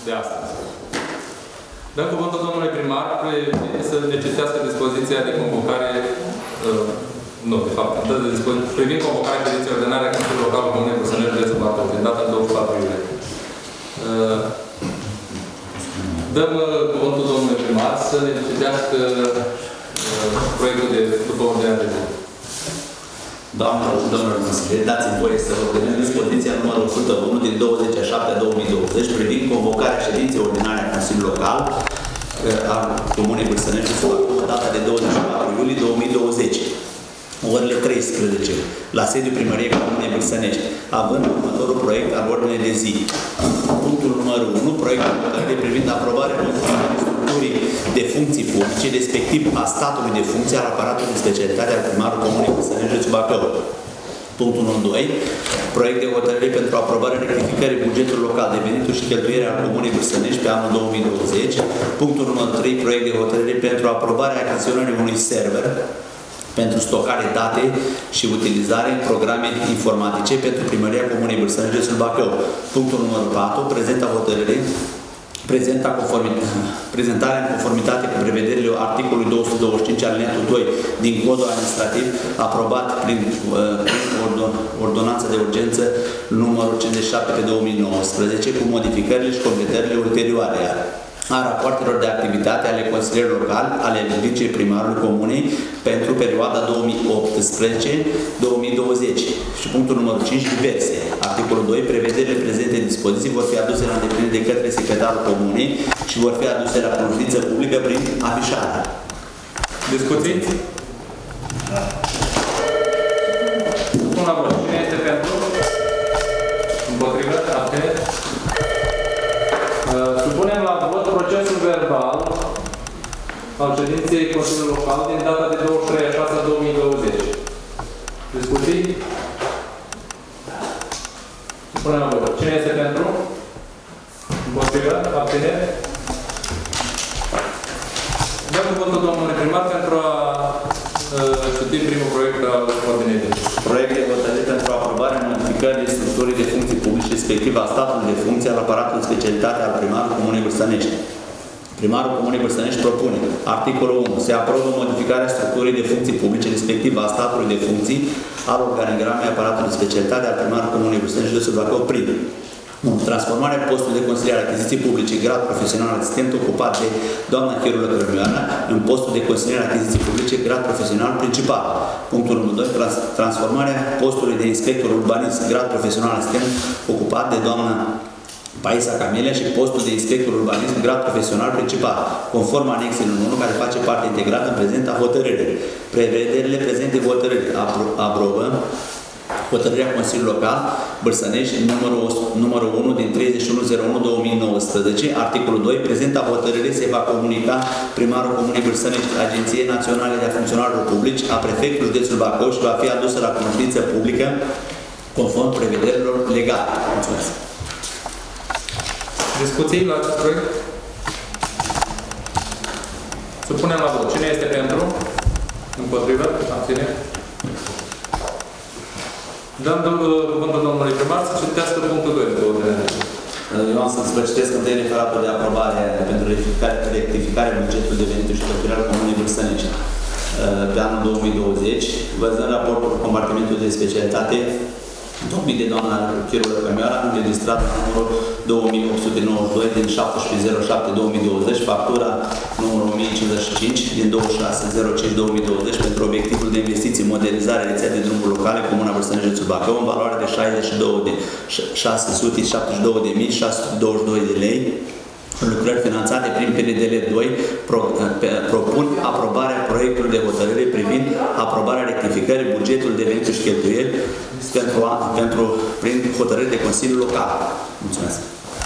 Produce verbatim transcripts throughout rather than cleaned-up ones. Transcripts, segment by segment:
de astăzi. Dăm cuvântul domnului primar să ne citească dispoziția de convocare, uh, nu, de fapt, privind convocarea ședinței ordinare a Consiliului Local Comunei Bârsănești, județul Bacău, din data douăzeci și patru iulie. Uh, dăm uh, cuvântul domnului primar să ne citească uh, proiectul de după ordinea de zi. Doamnelor și domnilor consilieri, dați-mi voie să vă prezint dispoziția numărul o sută unu din douăzeci a șaptea două mii douăzeci privind convocarea ședinței ordinare a Consiliului Local al Comunei Bârsănești, în data de douăzeci și patru iulie două mii douăzeci, orele treisprezece, la sediul Primăriei Comunei Bârsănești, având următorul proiect al ordinei de zi. Punctul numărul unu, proiectul de privind aprobarea structurii de funcții publice, respectiv a statului de funcție al aparatului de specialitate al primarului Comunei Bârsănești, județul Bacău. Punctul numărul doi, proiect de hotărâre pentru aprobarea rectificării bugetului local de venituri și cheltuieli al Comunei Bârsănești pe anul două mii douăzeci. Punctul numărul trei, proiect de hotărâre pentru aprobarea achiziționării unui server pentru stocare date și utilizare în programe informatice pentru Primăria Comunei Bârsănești, județul Bacău. Punctul numărul patru, prezenta hotărâre Prezenta prezentarea în conformitate cu prevederile articolului două sute douăzeci și cinci alineatul doi din Codul Administrativ, aprobat prin, prin ordon, ordonanța de urgență numărul cincizeci și șapte pe două mii nouăsprezece, cu modificările și completările ulterioare a rapoartelor de activitate ale consilierilor locali, ale viceprimarului Comunei pentru perioada două mii optsprezece două mii douăzeci. Și punctul numărul cinci, diverse. Articolul doi, prevederile prezente în dispoziții vor fi aduse la îndeplinire de către secretarul Comunei și vor fi aduse la cunoștință publică prin afișare. Discuții? Supun la vot. Cine este pentru? Împotrivă? Abțineri? Supunem la vot procesul verbal al ședinței Consiliului Local din data de douăzeci și trei a șasea două mii douăzeci. Discuții? Supunem la vot. Cine este pentru? Împotrivă? Abținere? Dăm cuvântul domnului primar pentru a citi primul proiect al ordinei de zi. Proiect de hotărâre pentru aprobarea modificării structurii de funcții publice, respectiv a statului de funcție al aparatului de specialitate al primarului Comunei Bârsănești. Primarul Comunei Bârsănești propune: articolul unu. Se aprobă modificarea structurii de funcții publice, respectiv a statului de funcții al organigramei aparatului de specialitate al primarului Comunei Bârsănești, județul Bacău, prin transformarea postului de consilier achiziții publice, grad profesional asistent ocupat de doamna Chirulă Cărămioara în postul de consilier achiziții publice, grad profesional principal. Punctul numărul doi. Trans transformarea postului de inspector urbanist, grad profesional asistent ocupat de doamna Paisa Camelia și postul de inspector urbanism, grad profesional principal, conform anexelor unu, care face parte integrată în prezenta hotărâre. Prevederile prezente hotărâre aprobă hotărârea Consiliului Local Bârsănești numărul, numărul unu din treizeci și unu zero unu două mii nouăsprezece, articolul doi. Prezenta hotărâre se va comunica primarul Comunei Bârsănești, Agenției Naționale de Funcționarilor Publici, a prefectului județul Bacău și va fi adusă la cunoștință publică conform prevederilor legale. Mulțumesc. Discuții la acest proiect? Supunem la vot. Cine este pentru? Împotrivă? Abține? Dăm cuvântul domnului primar să citească punctul doi de ordine. Eu am să-ți vă citesc întâi referatul de aprobare pentru rectificarea bugetului de venituri și cheltuieli al Comunei Bârsănești pe anul două mii douăzeci, văzând raportul compartimentului de specialitate domnit de doamna Chirulă Cărămioara, înregistrat numărul două mii opt sute nouăzeci și doi din șaptesprezece zero șapte două mii douăzeci, factura numărul o mie cincizeci și cinci din douăzeci și șase zero cinci două mii douăzeci pentru obiectivul de investiții modernizare rețea de drumuri locale Comuna Bârsănești, județul Bacău, în valoare de șaizeci și două de șase sute șaptezeci și două de mii șase sute douăzeci și doi de lei. Lucrări finanțate prin P N D L doi pro, pe, propun aprobarea proiectului de hotărâre privind aprobarea rectificării bugetului de venituri și cheltuieli pentru, a, pentru prin hotărâri de Consiliul Local. Mulțumesc.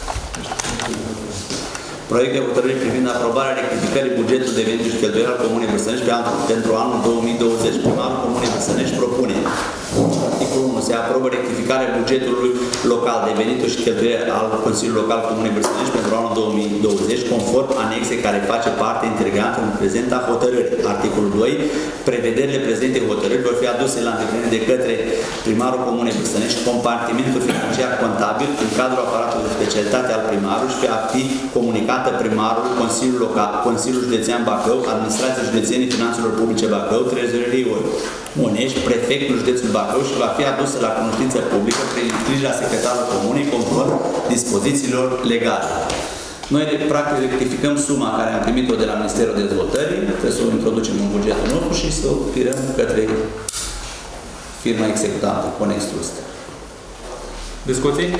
Proiect de hotărâre privind aprobarea rectificării bugetului de venituri și cheltuieli al Comunei Bârsănești pentru anul două mii douăzeci. Primarul Comunei Bârsănești propune: articolul unu. Se aprobă rectificarea bugetului local de venituri și cheltuieli al Consiliului Local Comunei Bârsănești pentru anul două mii douăzeci, conform anexe care face parte integrantă în prezenta hotărâre. Articolul doi, prevederile prezente hotărâri vor fi aduse la îndeplinire de către primarul Comunei Bârstănești, compartimentul financiar contabil în cadrul aparatului de specialitate al primarului și va fi comunicată primarul, Consiliul Local, Consiliul Județean Bacău, Administrația Județenii Finanțelor Publice Bacău, Trezorerii Onești, Prefectul Județului Bacău și va fi adusă la cunoștință publică prin înscrierea secretarului Comunei conform dispozițiilor legale. Noi, practic, rectificăm suma care am primit-o de la Ministerul Dezvoltării, trebuie să o introducem în bugetul nostru și să o tirăm către firma executantă, Conex Trust. Discuții?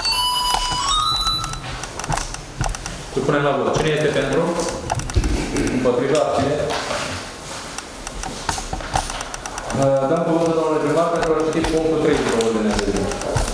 Supunem la vot. Cine este pentru? Împotriva? Cine? Dăm cuvântul domnului primar pentru a citi punctul trei de ordinea de zi.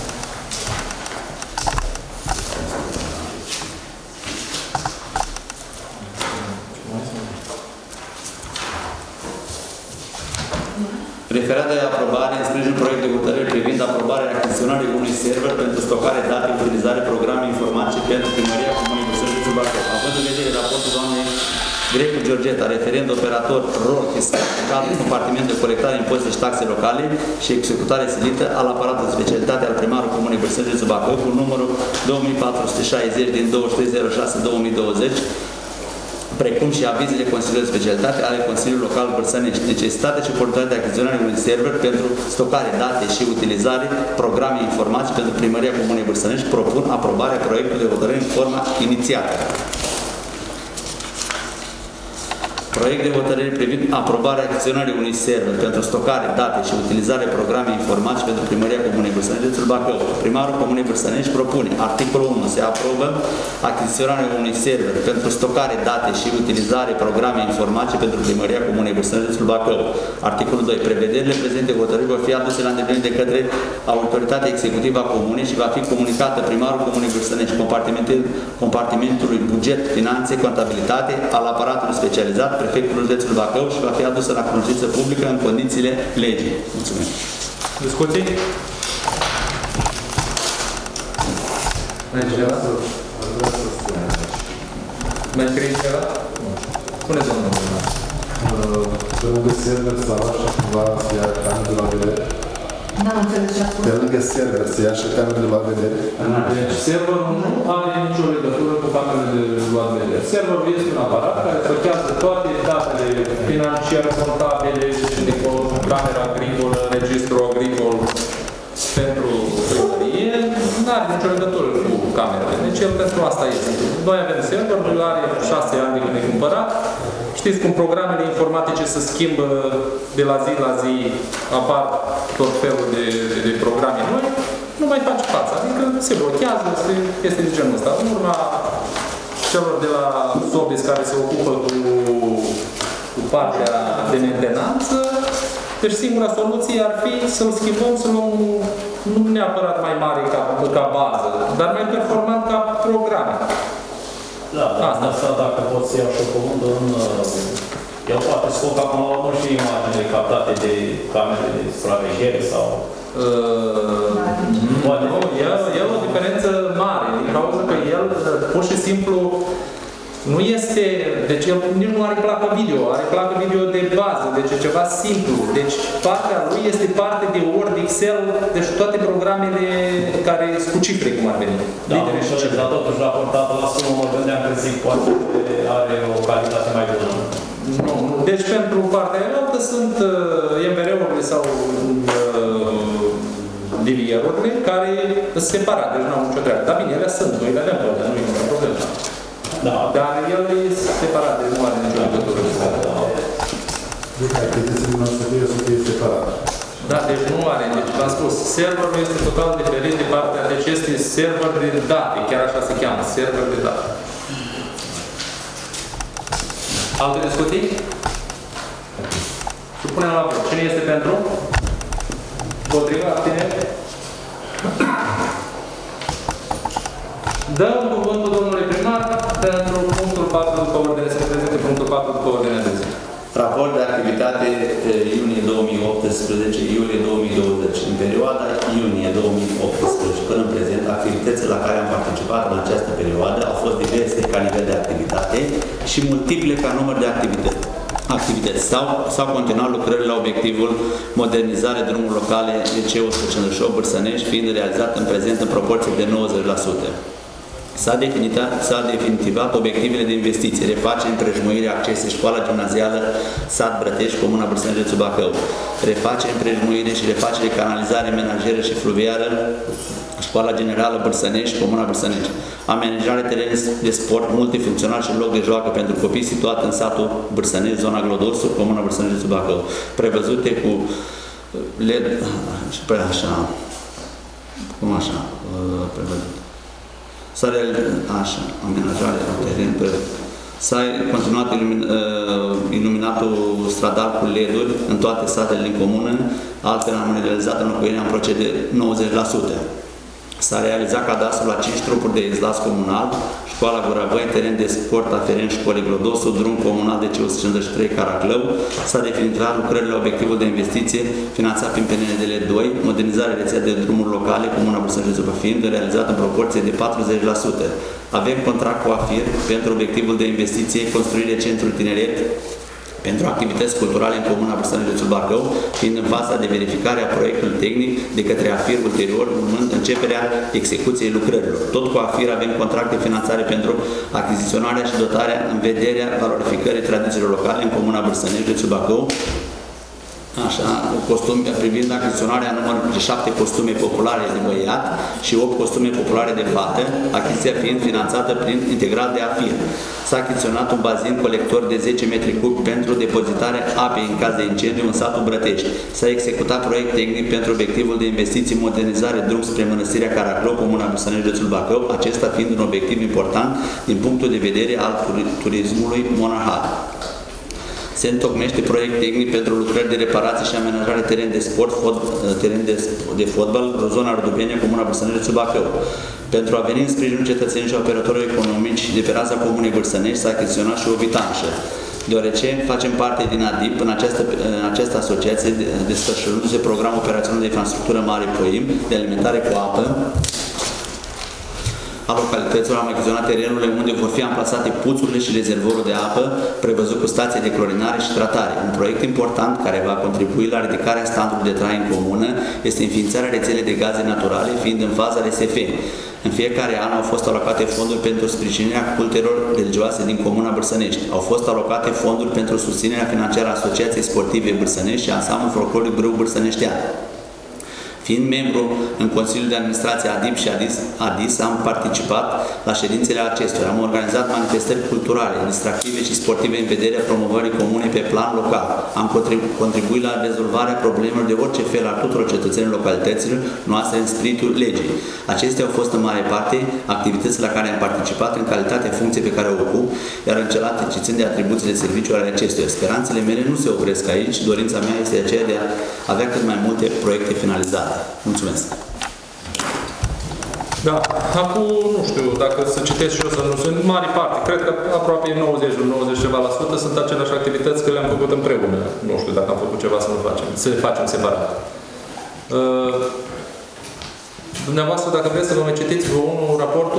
Referat de aprobare în sprijinul proiect de hotărâri privind aprobarea achiziționării unui server pentru stocare date, utilizare programe informatice pentru Primăria Comunei Bârstănești Bacău. Având în vedere raportul doamnei Grecu Georgeta, referent operator rol fiscal, cadrul compartiment de colectare impozite și taxe locale și executare silită al aparatului de specialitate al primarului Comunei Bârstănești Bacău cu numărul două mii patru sute șaizeci din douăzeci și trei zero șase două mii douăzeci, precum și avizele Consiliului de Specialitate ale Consiliului Local Bârstănești, necesitatea și oportunitatea achiziționării unui server pentru stocare date și utilizare programe informatice pentru Primăria Comunei Bârstănești, propun aprobarea proiectului de hotărâre în forma inițiată. Proiect de hotărâre privind aprobarea achiziționării unui server pentru stocare, date și utilizare programe informatice pentru Primăria Comunei Bârstănești Bacău. Primarul Comunei Bârstănești propune: articolul unu. Se aprobă achiziționarea unui server pentru stocare, date și utilizare programe informatice pentru Primăria Comunei Bârstănești Bacău. Articolul doi. Prevederile prezente hotărâri vor fi aduse la îndeplinire de către autoritatea executivă a Comunei și va fi comunicată primarul Comunei Bârstănești, compartimentul, compartimentului buget, finanțe, contabilitate al aparatului specializat, Prefectul Județului Bacău și va fi adusă la cunoștință publică în condițiile legii. Mulțumesc. Discuții? Mai ceva? Mai scrie ceva? Spuneți, domnul primar. Pe lângă server sau așa cumva să ia cameră de la vedere? N-am înțeles ce a spus. Pe lângă server să ia și cameră de la vedere? Deci serverul nu are nicio legătură cu camerele de luat vedere. Serverul este un aparat care stochează toate datele financiare, contabile, de camera agricolă, registru agricol pentru primărie. Nu are nicio legătură cu camerele. Deci el pentru asta este. Noi avem serverul, are șase ani de când e cumpărat. Știți cum programele informatice se schimbă de la zi la zi, apar tot felul de, de, de programe noi, nu mai face față. Adică se blochează, se, este de genul ăsta. În urma celor de la Sobis care se ocupă cu, cu partea de mentenanță, deci singura soluție ar fi să-l schimbăm, să luăm nu neapărat mai mare ca, ca bază, dar mai performant ca programe. Da, asta, asta dacă pot să iau și o cuvântă în... El poate scoca până la urmă și imaginele captate de camere de supraveghere sau... Uh, poate nu, el, el o diferență mare, din cauza că el pur și simplu nu este, deci el nici nu are placă video, are placă video de bază, deci e ceva simplu. Deci partea lui este parte de Word, Excel, deci toate programele care sunt cu cifre, cum ar veni. Da, înțeles, dar totuși raportat la sumă mă gândeam că zic poate are o calitate mai bună. Nu, nu. Deci pentru partea altă sunt uh, M V R-urile sau uh, D V R-urile care sunt separate, deci nu au nicio treabă. Dar bine, ele sunt, noi le avem toate, nu e nicio problemă. Da. Dar el e separat, deci nu are nicio legătură. Deci, achiziția noastră trebuie să fie separat. Da, deci nu are. Deci v-am spus, serverul este total diferit de partea, deci este server de date, chiar așa se cheamă, server de date. Alte discuții? Supunem la vot. Cine este pentru? Potriva, abținere? Dăm cuvântul domnului primar pentru punctul patru după ordine, să prezinte punctul patru după ordine de zi. Raport de activitate iunie două mii optsprezece - iulie două mii douăzeci. În perioada iunie două mii optsprezece până în prezent, activitățile la care am participat în această perioadă au fost diverse ca nivel de activitate și multiple ca număr de activități. activități. S-au continuat lucrările la obiectivul modernizare drumuri locale D C o sută cincizeci și opt Bârsănești, fiind realizat în prezent în proporție de nouăzeci la sută. S-a definitivat obiectivele de investiții, refacere, împrejmuire, accese, școala gimnazială, sat Brătești, Comuna Bârsănești, județul Bacău. Refacere, împrejmuire și refacere, canalizare, menajeră și fluvială, școala generală Bârsănești, Comuna Bârsănești. Amenajare teren de sport multifuncțional și loc de joacă pentru copii situat în satul Bârsănești, zona Glodorsul, Comuna Bârsănești, județul Bacău. Prevăzute cu L E D, așa, cum așa, prevăzut. S-a așa, amenajare la teren, s-a continuat ilumin, uh, iluminatul stradal cu L E D-uri în toate satele din comună, altfel am realizat înlocuirea în procent de nouăzeci la sută. S-a realizat cadastrul la cinci trupuri de izlas comunal, școala Gurabăi, teren de sport aferent școlii Glodosul, drum comunal de C o sută cincizeci și trei Caraclău. S-a definitivat lucrările la obiectivul de investiție finanțat prin P N D L doi, modernizarea rețea de drumuri locale, Comuna Bârsănești, fiind realizat în proporție de patruzeci la sută. Avem contract cu AFIR pentru obiectivul de investiție, construire centrului tineret pentru activități culturale în Comuna Bârsănești, județul Bacău, fiind în faza de verificare a proiectului tehnic de către AFIR ulterior, urmând începerea execuției lucrărilor. Tot cu AFIR avem contract de finanțare pentru achiziționarea și dotarea în vederea valorificării tradițiilor locale în Comuna Bârsănești, județul Bacău, așa, costum, privind achiziționarea numărului de șapte costume populare de băiat și opt costume populare de fată, achiziția fiind finanțată prin integral de AFIR. S-a achiziționat un bazin colector de zece metri cubi pentru depozitarea apei în caz de incendiu în satul Brătești. S-a executat proiect tehnic pentru obiectivul de investiții modernizare drum spre Mănăstirea Caraclău, Comuna Bârsănești, județul Bacău, acesta fiind un obiectiv important din punctul de vedere al turismului monahal. Se întocmește proiect tehnic pentru lucrări de reparație și amenajare teren de sport, fot, teren de, de fotbal, zona Ardubenia, Comuna Bârsănești, județul Bacău. Pentru a veni în sprijinul cetățenilor și operatorilor economici de pe raza Comunei Bârsănești s-a achiziționat și o vitanșă. Deoarece facem parte din A D I P, în această, în această asociație desfășurându-se programul operațional de infrastructură Mare Poim, de alimentare cu apă, a localităților, am achiziționat terenurile unde vor fi amplasate puțurile și rezervorul de apă, prevăzut cu stație de clorinare și tratare. Un proiect important care va contribui la ridicarea standardului de trai în comună este înființarea rețelei de gaze naturale, fiind în faza R S F. În fiecare an au fost alocate fonduri pentru sprijinirea cultelor religioase din Comuna Bârsănești. Au fost alocate fonduri pentru susținerea financiară a Asociației Sportive Bârsănești și ansamblul folcloric Brâu Bârsăneștean. Fiind membru în Consiliul de Administrație A D I P și ADIS, ADIS, am participat la ședințele acestora. Am organizat manifestări culturale, distractive și sportive în vederea promovării comune pe plan local. Am contribuit la rezolvarea problemelor de orice fel a tuturor cetățenilor localităților noastre în spiritul legii. Acestea au fost în mare parte activități la care am participat în calitate funcție pe care o ocup, iar în celelalte ce țin de atribuții de serviciu ale acestuia. Speranțele mele nu se opresc aici, dorința mea este aceea de a avea cât mai multe proiecte finalizate. Mulțumesc! Da, acum nu știu dacă să citesc și eu să nu sunt mare parte. Cred că aproape nouăzeci, nouăzeci ceva la sută sunt aceleași activități că le-am făcut împreună. Nu știu dacă am făcut ceva să nu facem, să le facem separat. Uh, dumneavoastră, dacă vreți să vă mai citiți vă unul raportul?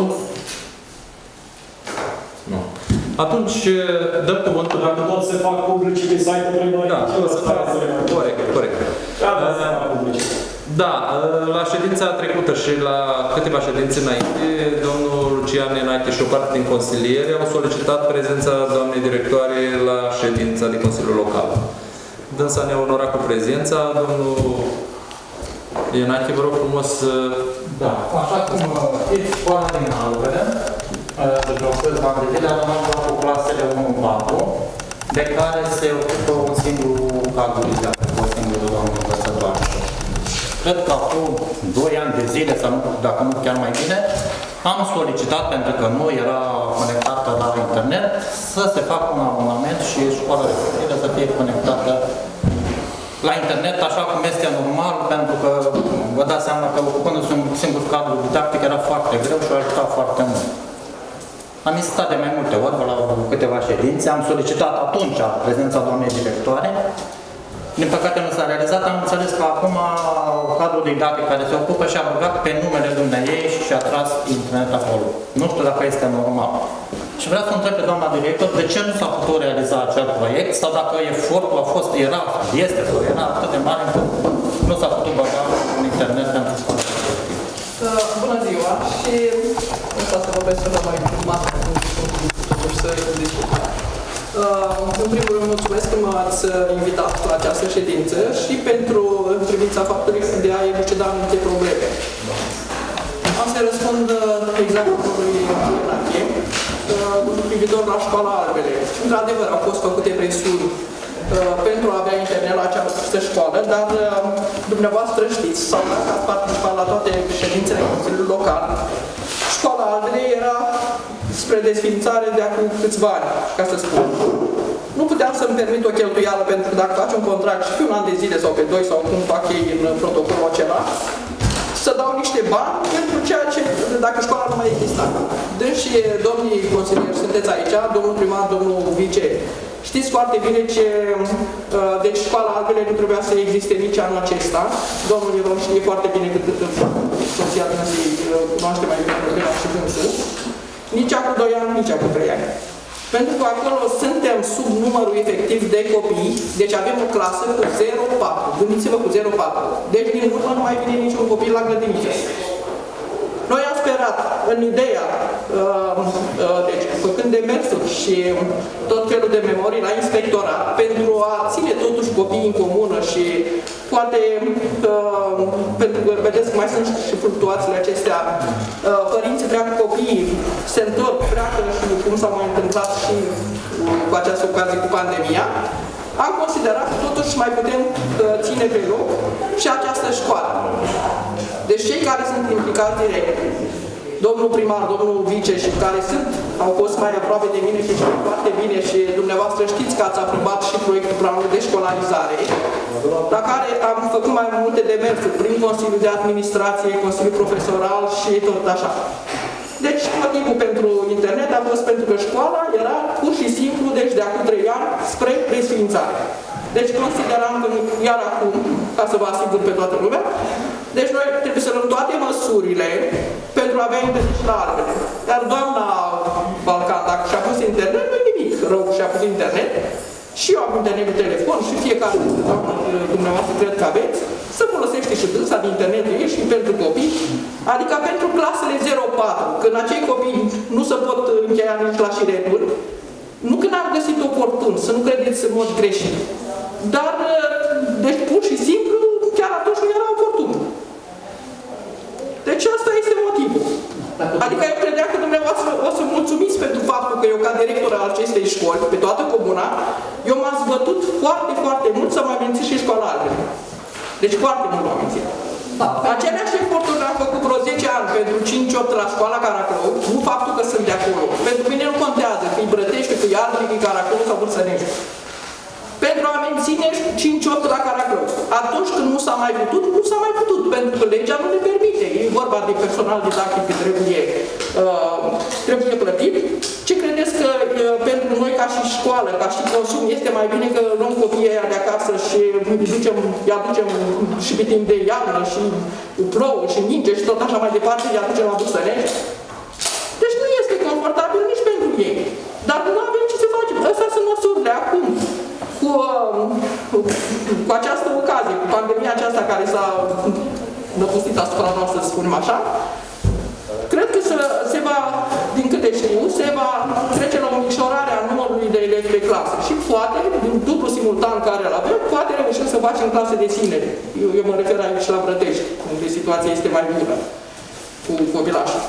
Nu. Atunci dăm cuvântul. Dacă tot se fac publici pe site-ul primăriei. Da, tot se fac. Corect, corect. Da, da, se fac publici. Da, la ședința trecută și la câteva ședințe înainte, domnul Lucian Nenache și o parte din consiliere au solicitat prezența doamnei directoare la ședința din Consiliul Local. Dânsa ne-a onorat cu prezența. Domnul Nenache, vă rog frumos să... Da, așa cum știți, școala din Alvere, de vreo câțiva ani de zile, a rămas doar cu clasele unu patru, de care se ocupă un singur cadru didactic, o singură doamnă învățătoare. Cred că acum doi ani de zile, sau nu, dacă nu chiar mai bine, am solicitat, pentru că nu era conectată la internet, să se facă un abonament și școala respectivă să fie conectată la internet, așa cum este normal, pentru că vă dați seama că ocupându-se un singur cadru didactic era foarte greu și a ajutat foarte mult. Am insistat de mai multe ori, la câteva ședințe, am solicitat atunci prezența doamnei directoare. Din păcate nu s-a realizat, am înțeles că acum cadrul didactic care se ocupă și-a băgat pe numele dumneavoastră și și-a tras internet acolo. Nu știu dacă este normal. Și vreau să întreb pe doamna director de ce nu s-a putut realiza acel proiect sau dacă efortul a fost, era, este sau era atât de mare încât nu s-a putut băga în internet pentru școală. Bună ziua și asta să vorbesc ceva mai informat totuși să discut. În primul rând mulțumesc că m-ați invitat la această ședință și pentru în privința faptului de a elucida anumite probleme. Am să răspund exact lucrului Ionache, privitor la școala Albele. Într-adevăr, au fost făcute presiuni pentru a avea internet la această școală, dar dumneavoastră știți, sau dacă ați participat la toate ședințele Consiliului Local, școala Albele era spre desființare de acum câțiva ani, ca să spun. Nu puteam să-mi permit o cheltuială, pentru că dacă faci un contract și pe un an de zile sau pe doi sau cum fac ei în protocolul acela, să dau niște bani pentru ceea ce, dacă școala nu mai exista. Deci, domnii consilieri, sunteți aici, domnul primar, domnul vice, știți foarte bine ce, deci școala Albele nu trebuia să existe nici anul acesta. Domnul Iron știe foarte bine cât soția dânsii cunoaște mai bine problema și dânsul. Nici acum doi ani, nici acum trei ani. Pentru că acolo suntem sub numărul efectiv de copii, deci avem o clasă cu zero virgulă patru. Gândiți-vă cu zero virgulă patru. Deci din urmă nu mai vine niciun copil la grădiniță. Noi am sperat în ideea, uh, uh, deci făcând demersuri și tot felul de memorii la inspectorat, pentru a ține totuși copiii în comună și poate, uh, pentru că vedeți că mai sunt și fluctuațiile acestea, uh, părinții pleacă copiii, se întorc, pleacă și cum s-a mai întâmplat și uh, cu această ocazie cu pandemia, am considerat că totuși mai putem uh, ține pe loc și această școală. Deci cei care sunt implicați direct, domnul primar, domnul vice și care sunt, au fost mai aproape de mine și știu foarte bine și dumneavoastră știți că ați aprobat și proiectul planului de școlarizare, la care am făcut mai multe demersuri prin Consiliul de Administrație, Consiliul Profesoral și tot așa. Deci motivul pentru internet a fost pentru că școala era pur și simplu, deci de acum trei ani, spre desființare. Deci consideram că iar acum, ca să vă asigur pe toată lumea, deci noi trebuie să luăm toate măsurile pentru a avea internet și la Albele. Dar doamna Balcan, dacă și-a pus internet, nu e nimic rău și-a pus internet. Și eu am internet cu telefon și fiecare dintre doamna dumneavoastră cred că aveți, să folosește și dânsa de internetul ei și pentru copii, adică pentru clasele zero patru, când acei copii nu se pot încheia nici la șireturi, nu când am găsit oportun, să nu credeți în mod greșit, dar, deci pur și simplu, chiar atunci nu era oportun. Deci asta este motivul. Adică eu credeam că dumneavoastră o să mulțumiți pentru faptul că eu, ca director al acestei școli, pe toată comuna, eu m-am zbătut foarte, foarte mult să mai mențin și școala Albele. Deci foarte mult m-am mențin. Da. Aceleași eforturi le-am făcut vreo zece ani pentru cinci opt la școala Caraclău, nu faptul că sunt de acolo. Pentru mine nu contează că e Brătești, că e Albele, că e Caraclău sau Vârsănești. Pentru a menține cinci opt la Caraclău. Atunci când nu s-a mai putut, nu s-a mai putut, pentru că legea nu ne permite. E vorba de personal didactic că trebuie, uh, trebuie plătit. Ce credeți că uh, pentru noi ca și școală, ca și consum, este mai bine că luăm copiii aia de acasă și îi ducem, îi aducem și pe timp de iarnă și plouă și ninge și tot așa mai departe, îi aducem la Vârsănești? Deci nu este confortabil nici pentru ei. Dar nu avem ce să facem. Astea sunt măsurile acum. Cu, cu, cu această ocazie, cu pandemia aceasta care s-a năpustit asupra noastră, să spunem așa, cred că se, se va, din câte știu, se va trece la o micșorare a numărului de elevi pe clasă. Și poate, din dublu simultan care îl avem, poate reușim să facem clase de tineri. Eu, eu mă refer aici la Brătești, unde situația este mai bună cu copilașii.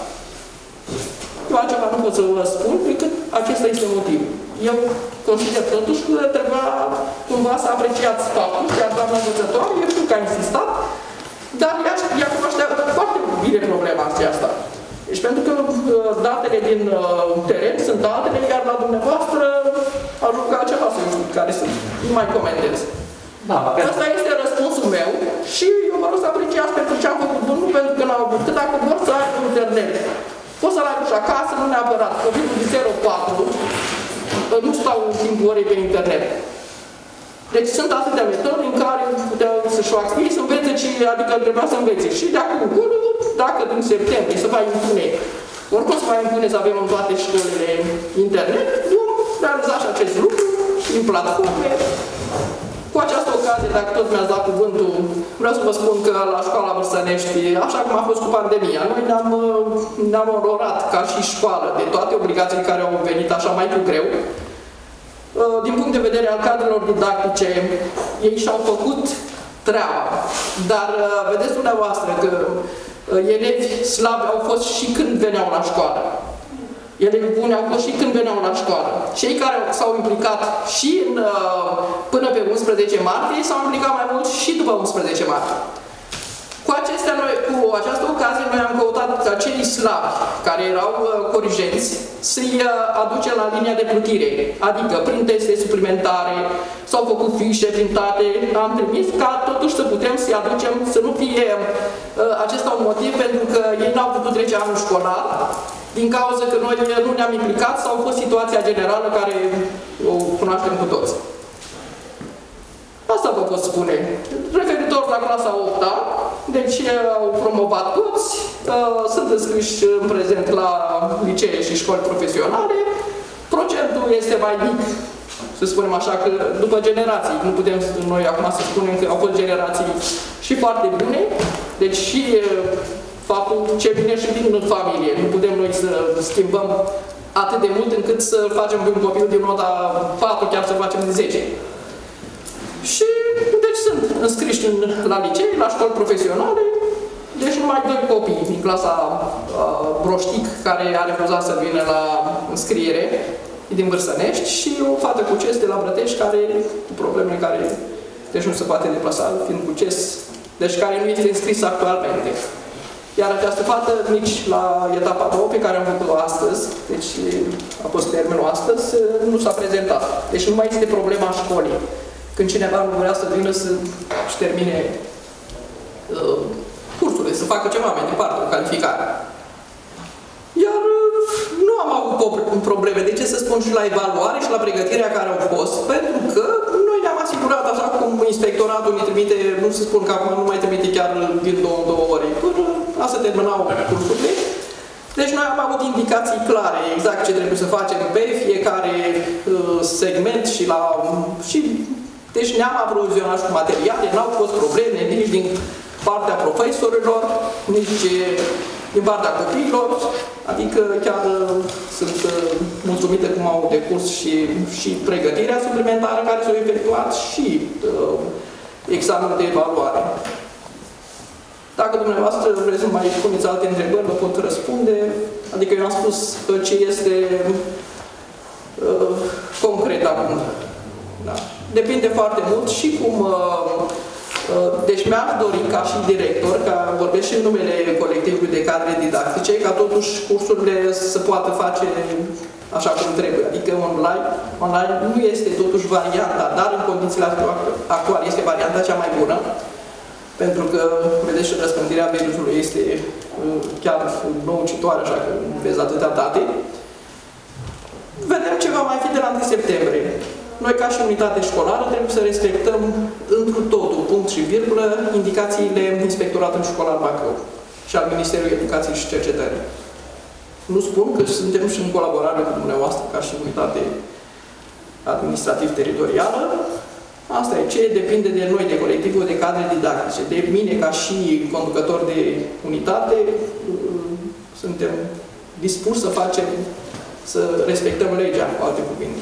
Eu altceva nu pot să vă spun, decât acesta este motivul. Eu consider totuși că trebuia cumva să apreciați faptul, chiar doamna învățătoare, eu știu că a insistat, dar ea, ea cunoaște foarte bine problema aceasta. Deci pentru că datele din uh, teren sunt datele, iar la dumneavoastră ajung ca altceva să știu care sunt. Nu mai comentez. Da, asta este răspunsul meu și eu vă rog să apreciați pentru ce am făcut bun, nu pentru că n-au avut, că dacă vor să ai internet, poți să-l ai și acasă, nu neapărat. Copilul de zero patru nu stau în timpul orei pe internet. Deci sunt atâtea metode în care puteau să-și facă ei, să învețe ce, adică trebuia să învețe. Și de acum încolo, dacă din septembrie se va impune oricum se mai impune să avem în toate școlile internet, vom realiza și acest lucru în platforme. Cu această ocazie, dacă tot mi-ați dat cuvântul, vreau să vă spun că la școala Vârsănești, așa cum a fost cu pandemia, noi ne-am ne-am onorat ca și școală de toate obligațiile care au venit așa mai cu greu. Din punct de vedere al cadrelor didactice, ei și-au făcut treaba, dar vedeți dumneavoastră că elevi slabi au fost și când veneau la școală. Elevii buni au fost și când veneau la școală. Cei care s-au implicat și în, până pe unsprezece martie s-au implicat mai mult și după unsprezece martie. Cu acestea, noi, cu această ocazie, noi am căutat acei slabi care erau corigenți să-i aducem la linia de plutire, adică prin teste suplimentare, s-au făcut fișe printate, am trimis ca totuși să putem să-i aducem, să nu fie acesta un motiv pentru că ei n-au putut trece anul școlar, din cauza că noi nu ne-am implicat sau a fost situația generală care o cunoaștem cu toți. Asta vă pot spune. Referitor la clasa a opta, deci au promovat toți, sunt înscriși în prezent la licee și școli profesionale. Procentul este mai mic, să spunem așa, că după generații, nu putem noi acum să spunem că au fost generații și foarte bune, deci și faptul ce vine și din familie. Nu putem noi să schimbăm atât de mult încât să facem un copil din nota patru, chiar să facem de zece. Și deci sunt înscriși în, la licee, la școli profesionale, deci numai doi copii din clasa uh, Broștic care a refuzat să vină la înscriere din Vârsănești și o fată cu C E S de la Brătești care, cu probleme care deci nu se poate deplasa, fiind cu C E S, deci care nu este înscris actualmente. Iar această fată, nici la etapa a doua pe care am făcut-o astăzi, deci a fost termenul astăzi, nu s-a prezentat. Deci nu mai este problema școlii. Când cineva nu vrea să vină să-și termine uh, cursurile, să facă ceva mai departe, o calificare. Iar uh, nu am avut probleme, de ce să spun, și la evaluare și la pregătirea care au fost, pentru că noi ne-am asigurat, așa cum inspectoratul ne trimite, nu se spun că acum nu mai trimite chiar din două, două ore, până a să terminau cursurile. Deci noi am avut indicații clare, exact ce trebuie să facem pe fiecare uh, segment și la... Și, deci ne-am aprovizionat cu materiale, n-au fost probleme nici din partea profesorilor, nici din partea copiilor, adică chiar uh, sunt uh, mulțumită cum au decurs și, și pregătirea suplimentară care s-a efectuat și uh, examenul de evaluare. Dacă dumneavoastră vreți să mai puneți alte întrebări, vă pot răspunde. Adică eu am spus ce este uh, concret acum. Da. Depinde foarte mult și cum... Uh, uh, deci mi-aș dori ca și director, ca vorbesc și în numele colectivului de cadre didactice, ca totuși cursurile să poată face așa cum trebuie. Adică online, online nu este totuși varianta, dar în condițiile actuale este varianta cea mai bună. Pentru că, vedeți, și răspândirea virusului este chiar noucitoare, așa că vezi atâtea date. Vedem ce va mai fi de la întâi septembrie. Noi, ca și unitate școlară, trebuie să respectăm întru totul, punct și virgulă, indicațiile Inspectoratului Școlar Bacău și al Ministerului Educației și Cercetării. Nu spun că suntem și în colaborare cu dumneavoastră, ca și unitate administrativ-teritorială. Asta e ce depinde de noi, de colectivul de cadre didactice. De mine, ca și conducător de unitate, suntem dispuși să facem, să respectăm legea, cu alte cuvinte.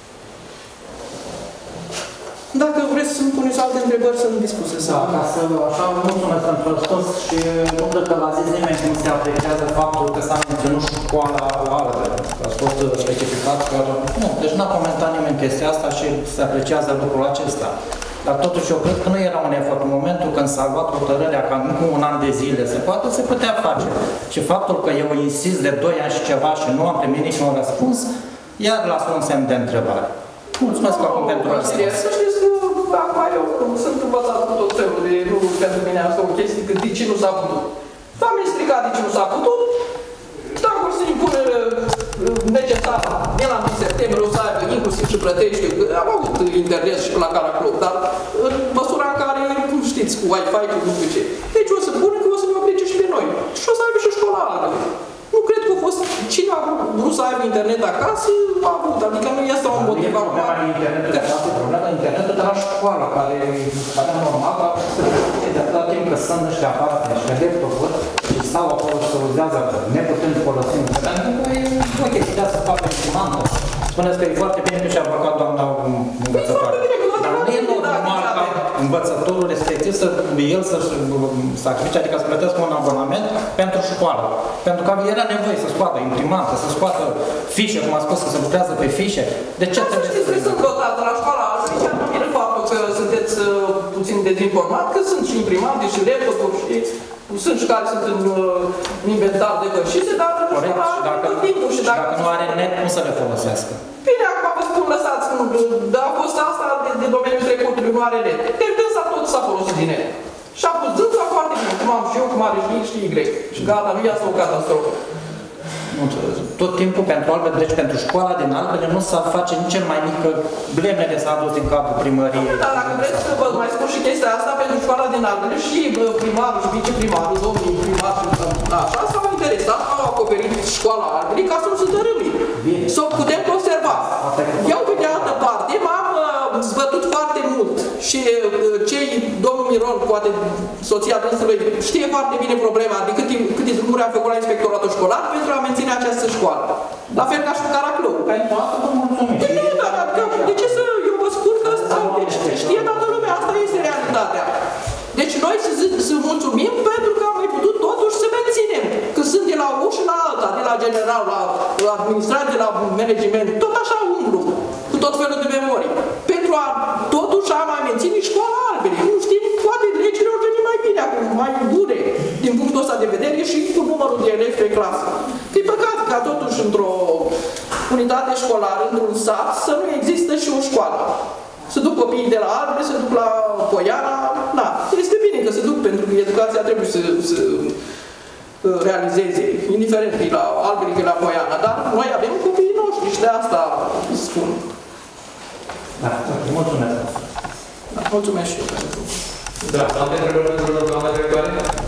Dacă vreți să-mi puneți alte întrebări, sunt dispuse să... Da, ca să așa, mulțumesc pentru răspuns și nu cred că l-a zis nimeni cum se apreciază faptul că s-a menținut școala altă, că a fost specificat că... Nu, deci n-a comentat nimeni chestia asta și se apreciază lucrul acesta. Dar totuși eu cred că nu era un efort. În momentul când s-a luat hotărârea ca nu cu un an de zile se poate, se putea face. Și faptul că eu insist de doi ani și ceva și nu am primit niciun răspuns, iar lasă un semn de întrebare. Mulțumesc acum pentru răspuns. Să știți că acum eu sunt învățat cu tot felul de lucruri pentru mine asta o chestie, că de ce nu s-a putut. V-am explicat de ce nu s-a putut, dacă o să impune necesar de la întâi septembrie o să aibă inclusiv și plătește, am avut internet și la Cara Club, dar în măsura în care, știți, cu Wi-Fi, cu nu știu ce. Deci o să pune că o să ne oblice și pe noi. Și o să aibă și școala altă. Nu cred că a fost cine a vrut să aibă internet acasă, a avut, adică nu este un motiv acum. Problema internetul, asta e problema internetul de la școală, care părea normal, dar de atâta timp că sunt niște aparate, niște laptopuri și stau acolo și se uzează neputând folosi internetul, e o chestie de asta foarte estimantă. Spuneți că e foarte bine că și-a băgat doamna învățătoare. Dar nu e normal ca învățătorul respectiv să el să-și sacrifice, adică să plătească un abonament pentru școală. Pentru că era nevoie să scoată imprimantă, să scoată fișe, cum a spus, să se lucrează pe fișe. De ce trebuie să... Știți că sunt blocat la școala asta, chiar nu vine faptul că sunteți puțin dezinformat, că sunt și imprimante și laptopuri și... Sunt și care sunt în uh, inventar de gășise, dar corect, și dacă, timpul, și dacă, dacă nu are net, cum să le folosească? Bine, acum vă spun, lăsați, nu, dar a fost asta de, de domeniul trecutului, nu are net. Deci dânsa tot s-a folosit din net. Și a pus dânsa foarte bine, cum am și eu, cum are și și Y. Și gata, nu i-a o catastrofă. Tot timpul pentru Albert, deci pentru școala din Albert, nu s-a face nici cel mai mic blemele s-a adus din capul primăriei. Dar dacă vreți să vă mai spun și chestia asta, pentru școala din Albert și primarul și viceprimarul, domnul primar și așa, s-au interesat, au acoperit școala Albert ca să nu se dărâmi. Să o putem conserva. Eu, pe de altă parte, m-am zbătut foarte mult și cei, domnul Miron, poate soția dânsului, știe foarte bine problema de câte, câte drumuri a făcut la inspectoratul școlar pentru a menține această școală. La fel ca și cu Caraclău. Pentru asta vă mulțumim. De, nu, dar, de ce să, eu vă spun că asta, deci, știe toată lumea, asta este realitatea. Deci noi să, să mulțumim pentru că am mai putut totuși să menținem. Că sunt de la o și la alta, de la general, la, la administrație, de la management, tot așa umblu, cu tot felul de memorii. Pentru a totuși a mai menține școala Albert. Nu știm, poate legile au venit mai bine acum, mai dure, din punctul ăsta de vedere și cu numărul de elevi pe clasă. E păcat ca totuși într-o unitate școlară, într-un sat, să nu există și o școală. Se duc copiii de la Albert, se duc la Poiana, da, este bine că se duc, pentru că educația trebuie să, să realizeze, indiferent că e la Albert, că e la Poiana, dar noi avem copiii noștri și de asta spun. Da, mulțumesc. Da, mulțumesc și eu pentru... Da, alte întrebări pentru doamna directoare?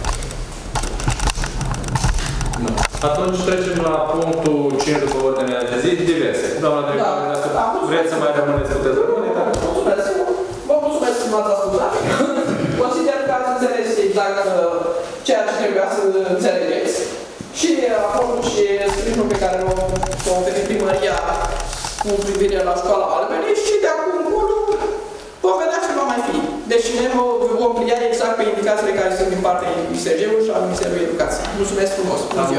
Nu. Atunci trecem la punctul cinci după ordinea de zi, diverse. Doamna directoare, da, da, vreți să mai rămâneți cu dezvoltare? Da, mulțumesc. Vă mulțumesc că m-ați ascultat. Consider că ați înțeles exact ceea ce trebuia să înțelegeți. Și acolo și sprijinul pe care l-a oferit primăria cu privire la școala Albert și de acum încolo vom vedea ce va mai fi. Deci ne vom plia exact pe indicațiile care sunt din partea I S G-ului și al Ministerului Educației. Mulțumesc frumos! Bună ziua!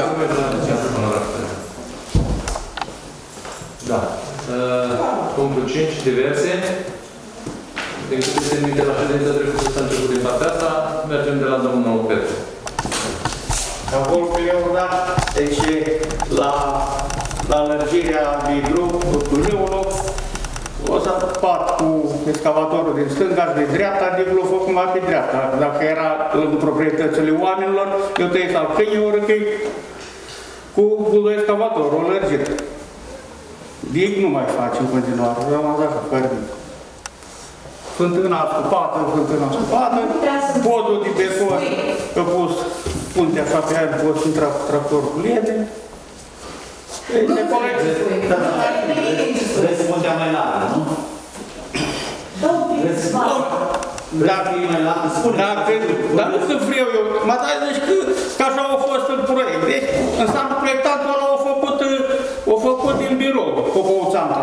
Da. Punctul cinci, diverse. Din câte se minte la ședința trecută s-a început din partea asta, mergem de la domnul Petru. Acolo pe eu, da, deci la, la lărgirea de drum, cu râul, o să part cu excavatorul din stânga și de dreapta, de l-a făcut mai pe dreapta. Dacă era în proprietățile oamenilor, eu tăiesc al câinii, ori câi cu excavatorul lărgit. Dig nu mai face în continuare, eu am dat fără dig. Fântâna scupată, fântâna scupată, podul de beton, a pus punte așa pe aia, poți intra cu tractorul cu liede. Vreți puntea mai largă, nu? Dacă e mai largă, spune. Dar nu că vreau eu, mă dai deci că așa a fost în proiect. Deci, înseamnă proiectantul ăla a făcut, a făcut din birou, Popoțanta.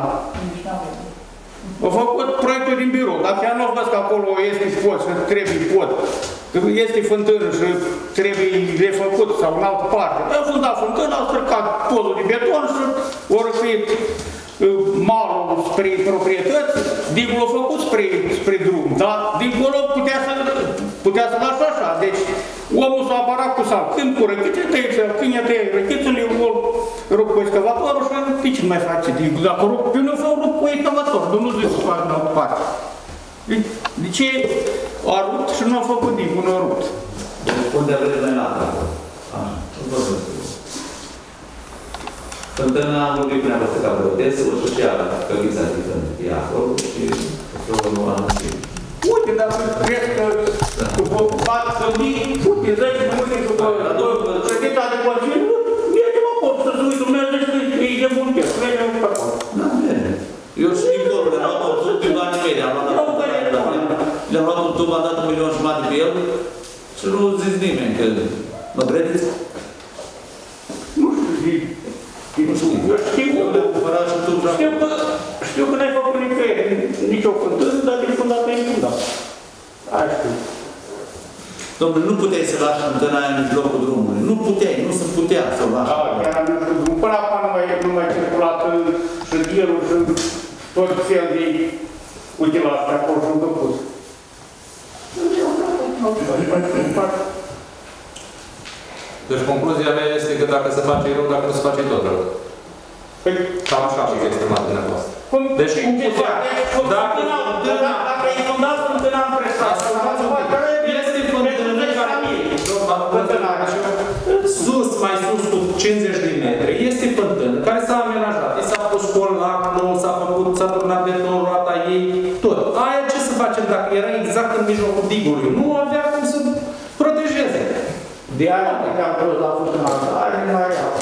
A făcut proiectul din birou. Dacă ea nu văd că acolo este pod și trebuie pod, că este fântână și trebuie refăcut sau în altă parte. Au fundat fântână, au străcat podul de beton și au răfit malul spre proprietăți, digul a făcut spre, spre drum, dar dincolo putea să, putea să lasă așa. Deci omul s-a aparat cu sal. Când cu răchițele tăie, când e tăie răchițele, eu rup cu excavatorul și de ce nu mai face digul? Dacă rup, eu nu fac rup cu excavatorul, nu zic să fac în altă parte. De ce a rupt și nu a făcut digul, nu a rupt? Unde aveți mai largă? Fântâna nu e până apăsă ca protest, o să-și ia călița de fântână. E acolo și o nu anunți. Uite, dar crezi că poate să vii, uite, zece minute după ședința de Consiliu, mergem acolo să se uită, merge luat un tub, am dat un milion jumătate pe el și nu zici nimeni că mă credeți? Nu știu, zi. Nu știu. Eu știu Eu le-am cumpărat și tub. Știu că, știu că n-ai făcut nicăieri, nicio fântână, dar din fundat pe infundat. Aia știu. Dom'le, nu puteai să lași fântâna aia în mijlocul drumului. Nu puteai, nu se putea să o lași. Da, chiar am văzut drum. Până acum nu mai, nu mai circulat șădierul și tot fel de utilaje acolo și unde pus. Deci concluzia mea este că dacă se face rău, dacă nu se face tot rău. Cam așa a fost exprimat dumneavoastră. Deci cum putea? Dacă Dacă e fundat fântâna în presat, este fântână care sus, mai sus cu cincizeci de metri, este fântână care s-a amenajat. I s-a pus colac nou, s-a făcut, s-a turnat beton, roata ei, tot. Aia ce să facem dacă era exact în mijlocul digului? Nu avea cum să protejeze. de aia te-am pus la fântâna asta, aia nu mai iau.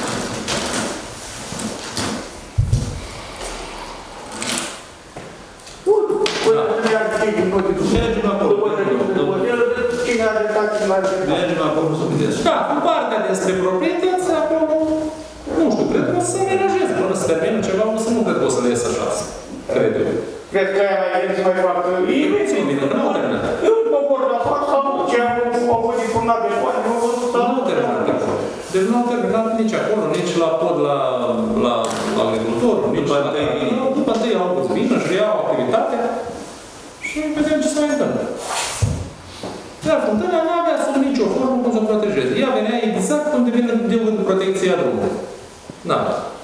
Mergem acolo. Cine a dreptat, cine a dreptat. Mergem acolo să vedeți. Da, cu partea despre proprietăți, acolo, nu știu, cred că o să se amenajeze. Până să termină ceva, o să nu cred că o să le ies așa. Cred eu. Cred că aia mai vine să mai facă... Ei nu țin bine, că nu au terminat. Eu mă vor de afară sau ce am făcut din turnat de foaie, nu văd să... Nu au terminat acolo. Deci nu au terminat nici acolo, nici la pod la, la, la agricultorul, nici la... După întâi august vină și iau activitatea și vedem ce se mai întâmplă. Dar fântâna nu avea sub nicio formă cum să o protejeze. Ea venea exact unde vine de unde protecția drumului. Da.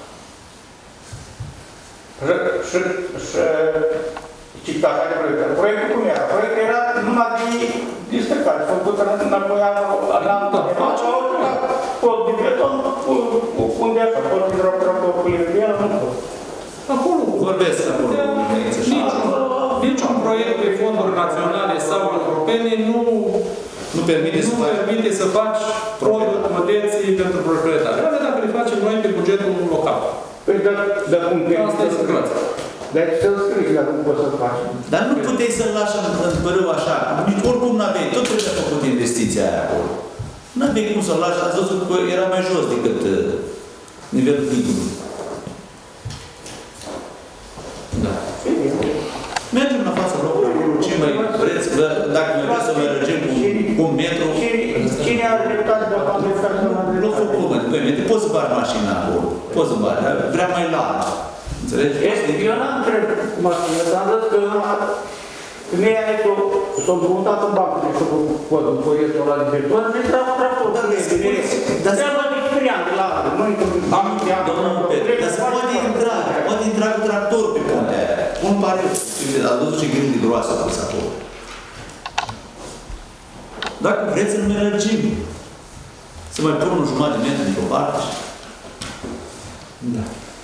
Și... și... și așa de proiect. Proiectul cum era? Proiectul era numai de distăcare, făcut înapoi la... la... Pod de beton, unde așa, pod de tractor cu livrieră, nu pot. Acolo. Vorbesc acolo. Niciun proiect pe fonduri naționale sau europene nu Nu permite să nu permite să faci produs, modeții pentru proprietari. Alea dacă le facem noi pe bugetul local. Păi, dar cum te... Asta e situația. Deci să-l scrii, dar nu poți să-l faci. Dar nu puteai să-l lași în, în părâu așa. Nici oricum n-aveai. Tot trebuie făcut investiția aia acolo. N-aveai cum să-l lași. Ați văzut că era mai jos decât uh, nivelul digului. Da. Mergem la fața locului, ce mai vreți, dacă mai vreți să mai mergem cu un metru... Cine are dreptate de a dreptate să mă Nu fac cuvânt, doi metri, poți să bagi mașina acolo, poți să bagi, dar vrea mai larg. Înțelegi? Eu n-am întreb mașină, dar am zis că când ea e s-a împrumutat în bancă de șocul cu proiectul ăla de beton, și trag tractor. Dar se poate experian de la noi, am ideea de Domnul Petru, dar se poate intra, poate intra cu tractor pe puntea aia. Un pare, a văzut ce gând de groasă a pus acolo. Dacă vreți să-l mergem, să mai pun un jumătate de metru într-o parte. Da.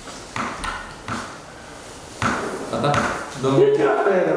Da? Domnul... Deci asta era.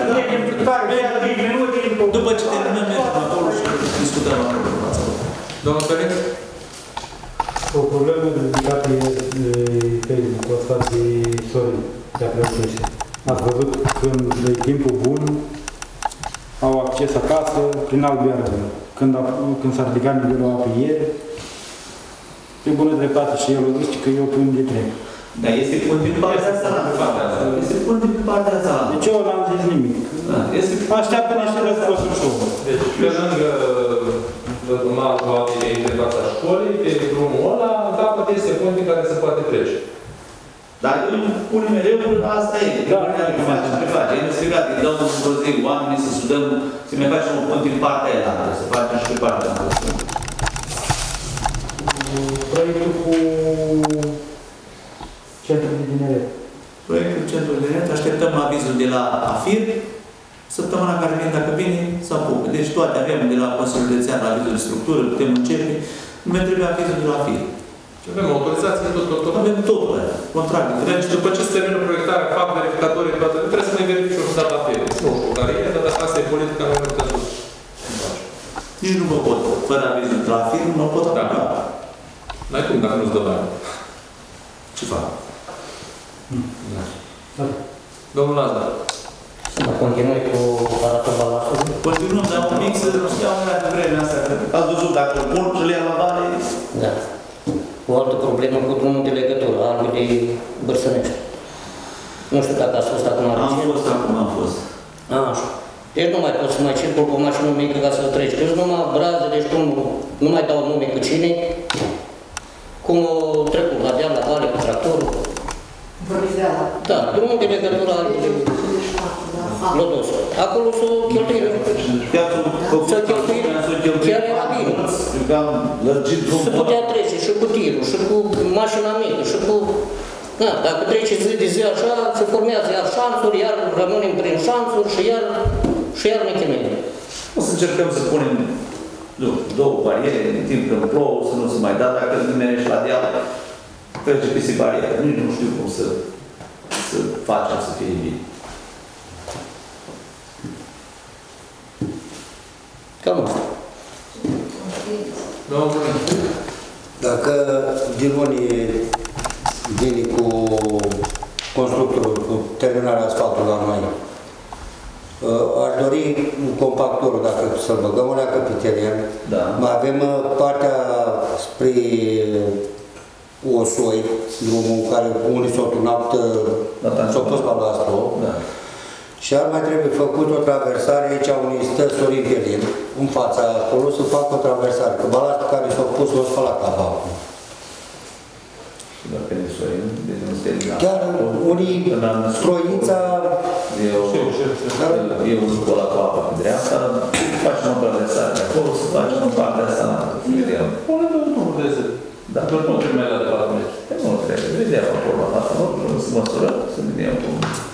După ce terminăm, mergem acolo și discutăm acolo. Domnul Felix? O problemă ridicată e Facebook, o stați de Sorin, de a preocupește. Ați văzut când de timpul bun au acces acasă prin albiară. Când, când s-a ridicat nivelul apei ieri, pe bună dreptate și el a zis că eu pun de trei. Dar este pun din partea asta. Este pun din partea asta. Deci eu n-am zis nimic. Așteaptă niște răspunsuri și omul. Deci, pe lângă malul apei de fața școlii, pe drumul ăla, în capăt este punct în care se poate trece. Dar eu punem mereu, asta e. Da, ne face, ne face. E nesigat, îi dau într-o zi oamenii să sudăm, să mai facem un punct din partea aia, să facem și pe partea aia. Proiectul cu Centrul de Tineret. Proiectul Centrul de Tineret, așteptăm avizul de la AFIR. Săptămâna care vine, dacă vine, să apucă. Deci toate avem de la Consiliul Județean la avizul de structură, putem începe. Nu mai trebuie avizul de la AFIR. Avem autorizație, tot, tot, tot. Avem totul, contract. Deci după ce se termină proiectarea, fac verificatorii, toate, trebuie să mai verifici o dată AFIR. Nu știu care e, dar dacă asta e politica, nu mai putem să nici nu mă pot. Fără avizul de la AFIR, nu mă pot aplica. N-ai cum dacă nu-ți dă bani. Ce fac? Domnul Lazar. Să mă continui cu partea balastului. Continuăm, dar un pic să iau una de vremea asta. Ați văzut, dacă îl pun și le ia la vale... Da. O altă problemă cu drumul de legătură, Albi de Bărsănești. Nu știu dacă ați fost acum la Am fost acum, am fost. A, așa. Deci nu mai pot să mai circul cu o mașină mică ca să treci. Deci numai braze, deci cum nu mai dau nume cu cine. Cum o trecut la deal, la vale, cu tractorul. Vorbiți de ala. Da, drumul de legătură al Lodos. Acolo s-o cheltuit. S-o cheltuit. Chiar era bine. Se putea trece și cu tirul, și cu mașina mică, și cu... Da, dacă trece zi de zi așa, se formează iar șanțuri, iar rămânem prin șanțuri și iar, și iar ne chinuim. O să încercăm să punem nu, două bariere, în timp când plouă, să nu se mai da, dacă mergi la deal, trece peste barieră. Nici nu știu cum să, să facem să fie bine. Cam asta. Dacă Diloni vine cu constructorul, cu terminarea asfaltului la noi, aș dori un compactorul, dacă să-l băgăm la Capitelian. Da. Mai avem partea spre Osoi, drumul care unii s-au turnat, s-au pus balastru. Da. Și ar mai trebuie făcut o traversare aici unui stă Sorin Pelin, în fața acolo, să facă o traversare, că balastul care s-au pus l-au spălat capa acum. Și dacă e Sorin, deci nu este legal. Chiar unii, Stroița... E un școală cu apă pe dreapta, facem o traversare de acolo, să facem în partea asta. Pune două drumuri de zi. Da. Doar nu trebuie la de la meci. Nu trebuie, vedem acolo la data, nu să măsurăm, să vedem cum...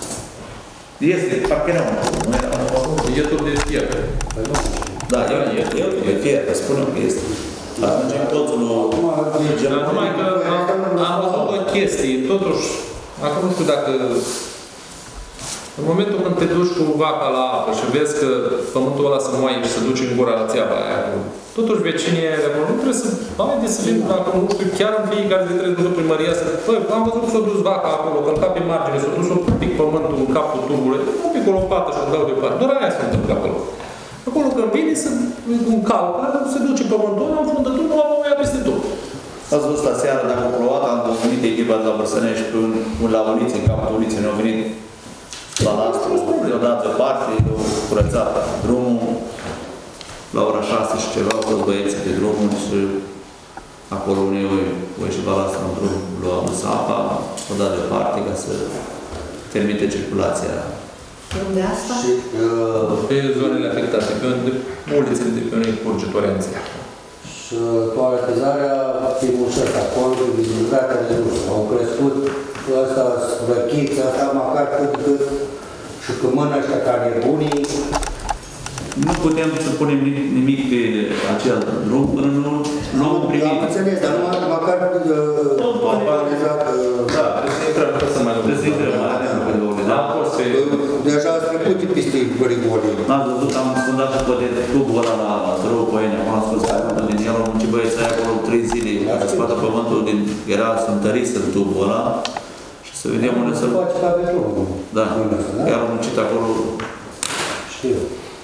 Este, parcă era un acolo, nu era un acolo. E tot de fiecare. Da, e tot de fiecare, spunem că este. Atunci toți nu... Dar numai că am văzut o chestie, totuși, acum nu știu dacă... În momentul când te duci cu vaca la apă și vezi că pământul ăla se moaie și se duce în gura la țeava aia, totuși vecinii aia de acolo nu trebuie să... Haide să vin acolo, nu știu, chiar în fiecare zi trebuie să duc primăria să... Băi, am văzut că s-a dus vaca acolo, călca pe margine, s-a dus un pic pământul în capul tubului, un pic o lopată și o dau departe. Doar aia se întâmplă acolo. Acolo când vine, să, un calcă, se duce pământul ăla, în fundătul, nu am oia peste tot. Ați văzut la seară, dacă a plouat, am venit echipa de la Bărsănești la Ulițe, în capul Uliței, ne-au venit balastru, le-au dat deoparte, le-au curățat drumul. La ora șase și ceva, au fost băieții de drumul și acolo unii au ieșit balastru în drum, le-au adus apa, au dat deoparte ca să permite circulația. Unde asta? Și, uh, pe zonele afectate, pe unde ulițele de pe unde curge torenția. Și toaletizarea primul și ăsta, acolo, vizibilitatea de luș. Au crescut ăsta, răchiți, asta măcar cât cât și că mână ăștia ca nebunii. Nu putem să punem nimic pe acel drum până nu luăm primit. Am înțeles, dar numai măcar toaletizat. Da, trebuie să intrăm, trebuie să mai luăm. Trebuie să intrăm, mai avem pe două. Da, deja ați trecut peste rigolii. N-ați văzut, am sfundat și poate tubul ăla la drumul Poieni, acum am spus că pământul din el, au muncit băieții aia acolo trei zile, ca să scoată pământul din... Era să întărisă tubul ăla și să vedem unde să-l... Face ca betonul. Da, chiar au muncit acolo. Știu.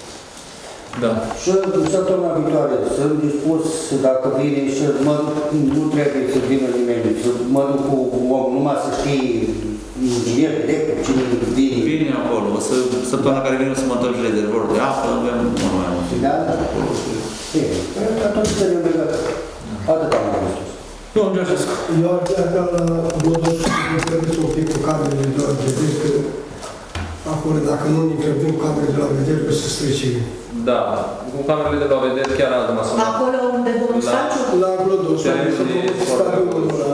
Da. Și săptămâna viitoare sunt dispus, dacă vine și mă, nu trebuie să vină nimeni, să mă duc cu om, numai să știi inginer, director, cine vine. Vine acolo, o să, săptămâna care vine o să montăm și rezervorul de apă, avem mult mai mult. Da, da. Bine, atunci să ne legăm. Atât am mai spus. Nu, am Georgescu. Eu ar vrea ca la Bodoș să trebuie să o fie cu camerele de la vedere, că acolo, dacă nu ne grăbim camerele de la vedere, o să strice. Da, cu camerele de la vedere chiar azi m-a sunat. Acolo unde domnul Sanciu? La Glodos, unde să făcut stadionul ăla.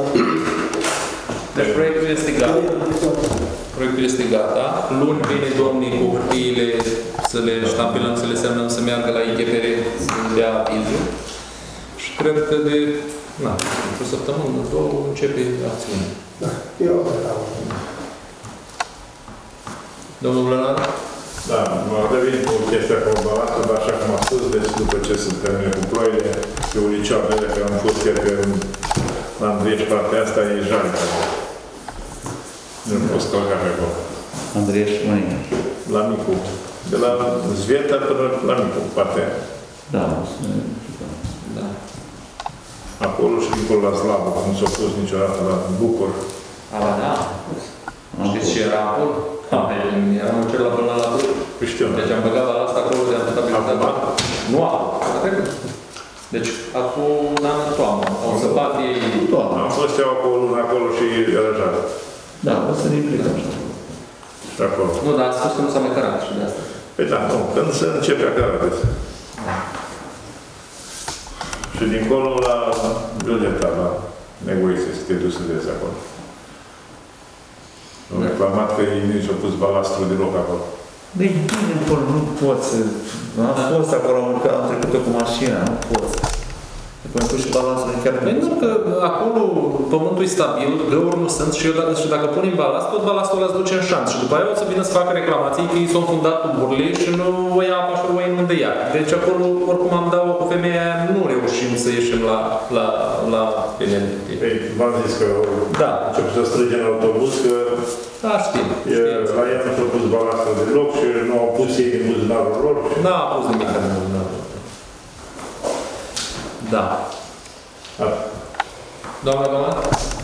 Deci proiectul este gata. Proiectul este gata. Luni vine domnii cu hârtiile să le ștampilăm, să le semnăm, să meargă la I G P R, să dea avizul. Și cred că de, na, într-o săptămână, două, începe acțiunea. Da, eu am. Domnul Blănar? Da, mă revin cu chestia cu balatul, dar așa cum am spus, deci după ce se termine cu ploile, pe ulicioarele care am fost chiar pe la Andriești, partea asta e jalcă. Nu pot călca pe acolo. Andriești, mâine. La Micu. De la Zveta până la Micu, partea. Da. Da. Acolo și dincolo la Slavă, că nu s-a pus niciodată la Bucur. A, da. Știți ce era acolo? Era un cer la până la Bucur. Păi știu. Deci am băgat la asta acolo de adaptabilitate. Nu acum, a trecut. Deci, acum un an în toamnă. Au săpat ei... Am fost eu acolo, luna acolo și răjat. Da, o să ne implicăm și și acolo. Nu, dar ați spus că nu s-a mai cărat și de asta. Păi da, nu, când se începe a cărat. Și dincolo la Giulietta, la Negoise, să te duci să vezi acolo. Am reclamat că ei nici au pus balastru deloc acolo. Băi, bine, acolo nu poți să... Am fost acolo, am trecut-o cu mașina, nu poți. După am pus și balansul chiar... Păi nu, că acolo pământul e stabil, găuri nu sunt și, eu, și dacă punem balast, tot balastul ăla îți duce în șanț. Și după aia o să vină să facă reclamații că ei s-au fundat tuburile și nu o ia apa și o ia unde ia. Deci acolo, oricum am dat-o cu femeia, nu reușim să ieșim la, la, la penalty. Păi, v-am zis că da. început să strângem în autobuz, că da, știm. E, la ea nu s-au pus balastul deloc și nu au pus ei din buzunarul lor. Da, a pus nimic în buzunarul lor. Da. Da. Doamna Gămat?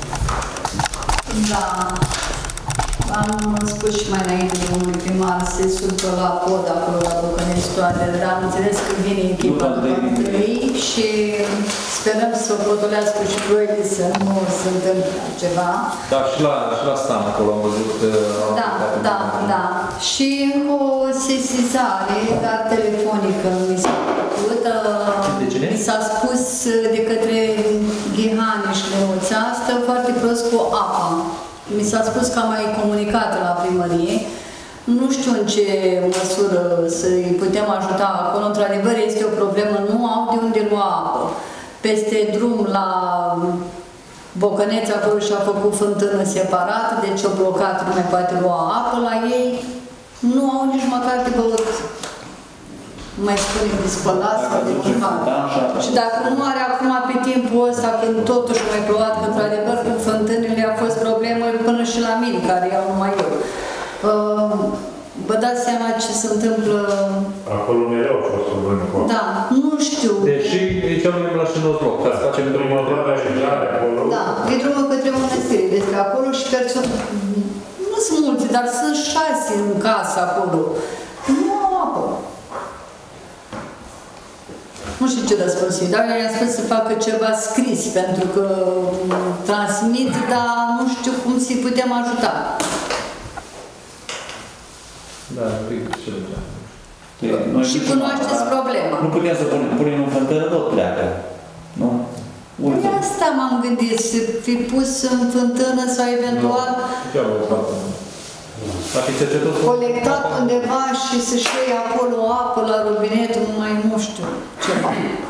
Da. Am spus și mai înainte de unui primar, se sultă la pod acolo la Bucănești toate, dar am înțeles că vine echipa după întâi și sperăm să o potolească și proiecte să nu se întâmple ceva. Da, și la, și la Stan acolo am văzut că... Da, da, da. Și încă o sesizare, dar telefonică mi s-a făcut. Mi s-a spus de către Ghihani și Leuța, stă foarte prost cu apa. Mi s-a spus că am mai comunicat la primărie. Nu știu în ce măsură să-i putem ajuta acolo. Într-adevăr, este o problemă. Nu au de unde lua apă. Peste drum la Bocăneț, acolo și-a făcut fântână separată, deci o blocat, nu mai poate lua apă. La ei nu au nici măcar de băut. Mai spunem de spălat sau de mâncat. Și dacă nu are acum pe timpul ăsta, când totuși mai plouat, că într-adevăr cu fântânile a fost problemă până și la mine, care iau numai eu. Uh, vă dați seama ce se întâmplă... Acolo mereu a fost probleme cu Da, nu știu. Deși e cel mai la Șinozloc, ca să facem drumul de acolo. Da, e drumul către mănăstire, despre acolo și persoane... Nu sunt multe, dar sunt șase în casă acolo. Nu au apă. Nu știu ce răspuns e, dar i-am spus să facă ceva scris, pentru că transmit, dar nu știu cum să-i putem ajuta. Da, un pic ce da. Și cunoașteți problema. Nu putem să punem, punem în fântână, tot pleacă. Nu? Păi asta m-am gândit, să fi pus în fântână sau eventual colectat undeva și să-și iei acolo apă la robinet, numai nu știu ceva.